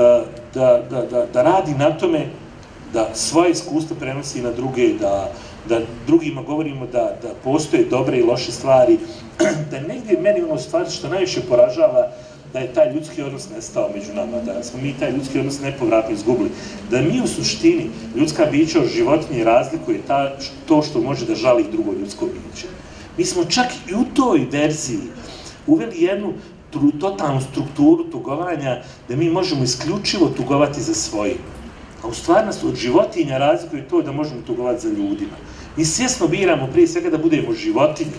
Speaker 1: da radi na tome, da svoje iskustvo prenosi na druge, da drugima govorimo da postoje dobre i loše stvari, da negdje meni ono stvari što najviše poražava, da je taj ljudski odnos nestao među nama, da smo mi taj ljudski odnos nepovratno izgubili. Da mi u suštini, ljudska bića od životinje razlikuje to što može da žali drugo ljudsko biće. Mi smo čak i u toj verziji uveli jednu totalnu strukturu tugovanja da mi možemo isključivo tugovati za svoje. A u stvarnosti od životinja razlikuje to da možemo tugovati za ljudima. Mi svjesno biramo prije svega da budemo životinje.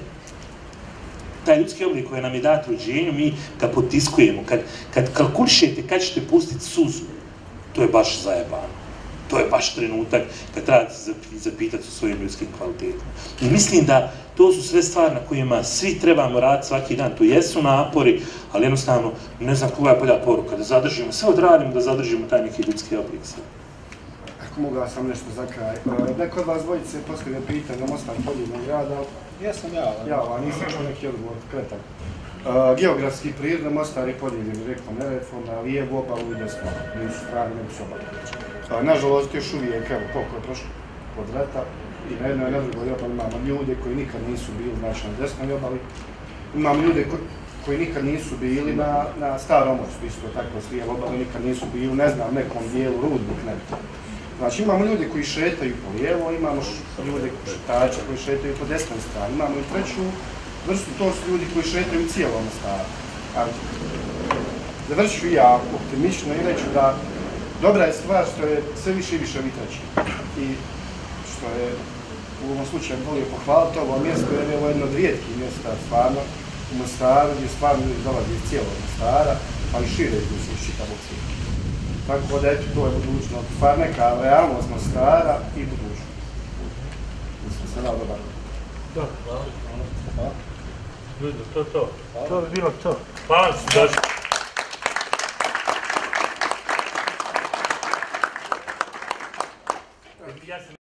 Speaker 1: Taj ljudski oblik koji nam je dat rođenju, mi ga potiskujemo. Kad kalkulišete kad ćete pustiti suzu, to je baš zajebano. To je baš trenutak kad trebate zapitati o svojim ljudskim kvalitetima. I mislim da to su sve stvari na kojima svi trebamo raditi svaki dan. To jesu napori, ali jednostavno, ne znam koja je bolja poruka, da zadržimo, sve odradimo da zadržimo taj neki ljudski oblik.
Speaker 9: Ako mogu ja sam nešto za kraj. Neko od vas dvojice postavlja pitanje o Mostar poljubnog grada.
Speaker 3: Jesam ja.
Speaker 9: Ja, ali nisam čuo neki odgovor kretan. Geografski prirodno Mostar je podijeljen rekom Nerefom na lijevu obalu i desnu. Nisu strane, nego su obale. Nažalost, još uvijek, evo, koliko je prošlo od rata, i na jednoj i na drugoj obali imamo ljude koji nikad nisu bili, znači na desnoj obali. Imamo ljude koji nikad nisu bili na Starom mostu, isto tako s lijeve obale, nikad nisu bili, ne znam, nekom dijelu Rudnik, nebitno. Znači imamo ljudi koji šetaju po lijevo, imamo ljude šetače koji šetaju po desnoj strani, imamo i treću vrstu, to su ljudi koji šetaju u cijelom Mostaru. Završit ću ja optimično i reću da dobra je stvar što je sve više i više vitraći i što je u ovom slučaju volio pohvaliti ovo mjesto jer je ovo jedno od rijetkih mjesta stvarno u Mostaru gdje stvarno ljudi dolazi iz cijelog Mostara, ali šire iz čitavog svijeta. Tako da eto, to je budućnost, stvar neka realnost Mostara i budućnost. Mislim se dao dobar.
Speaker 1: Dobro, hvala. Ljudi, to. To bi bilo to. Hvala što došli.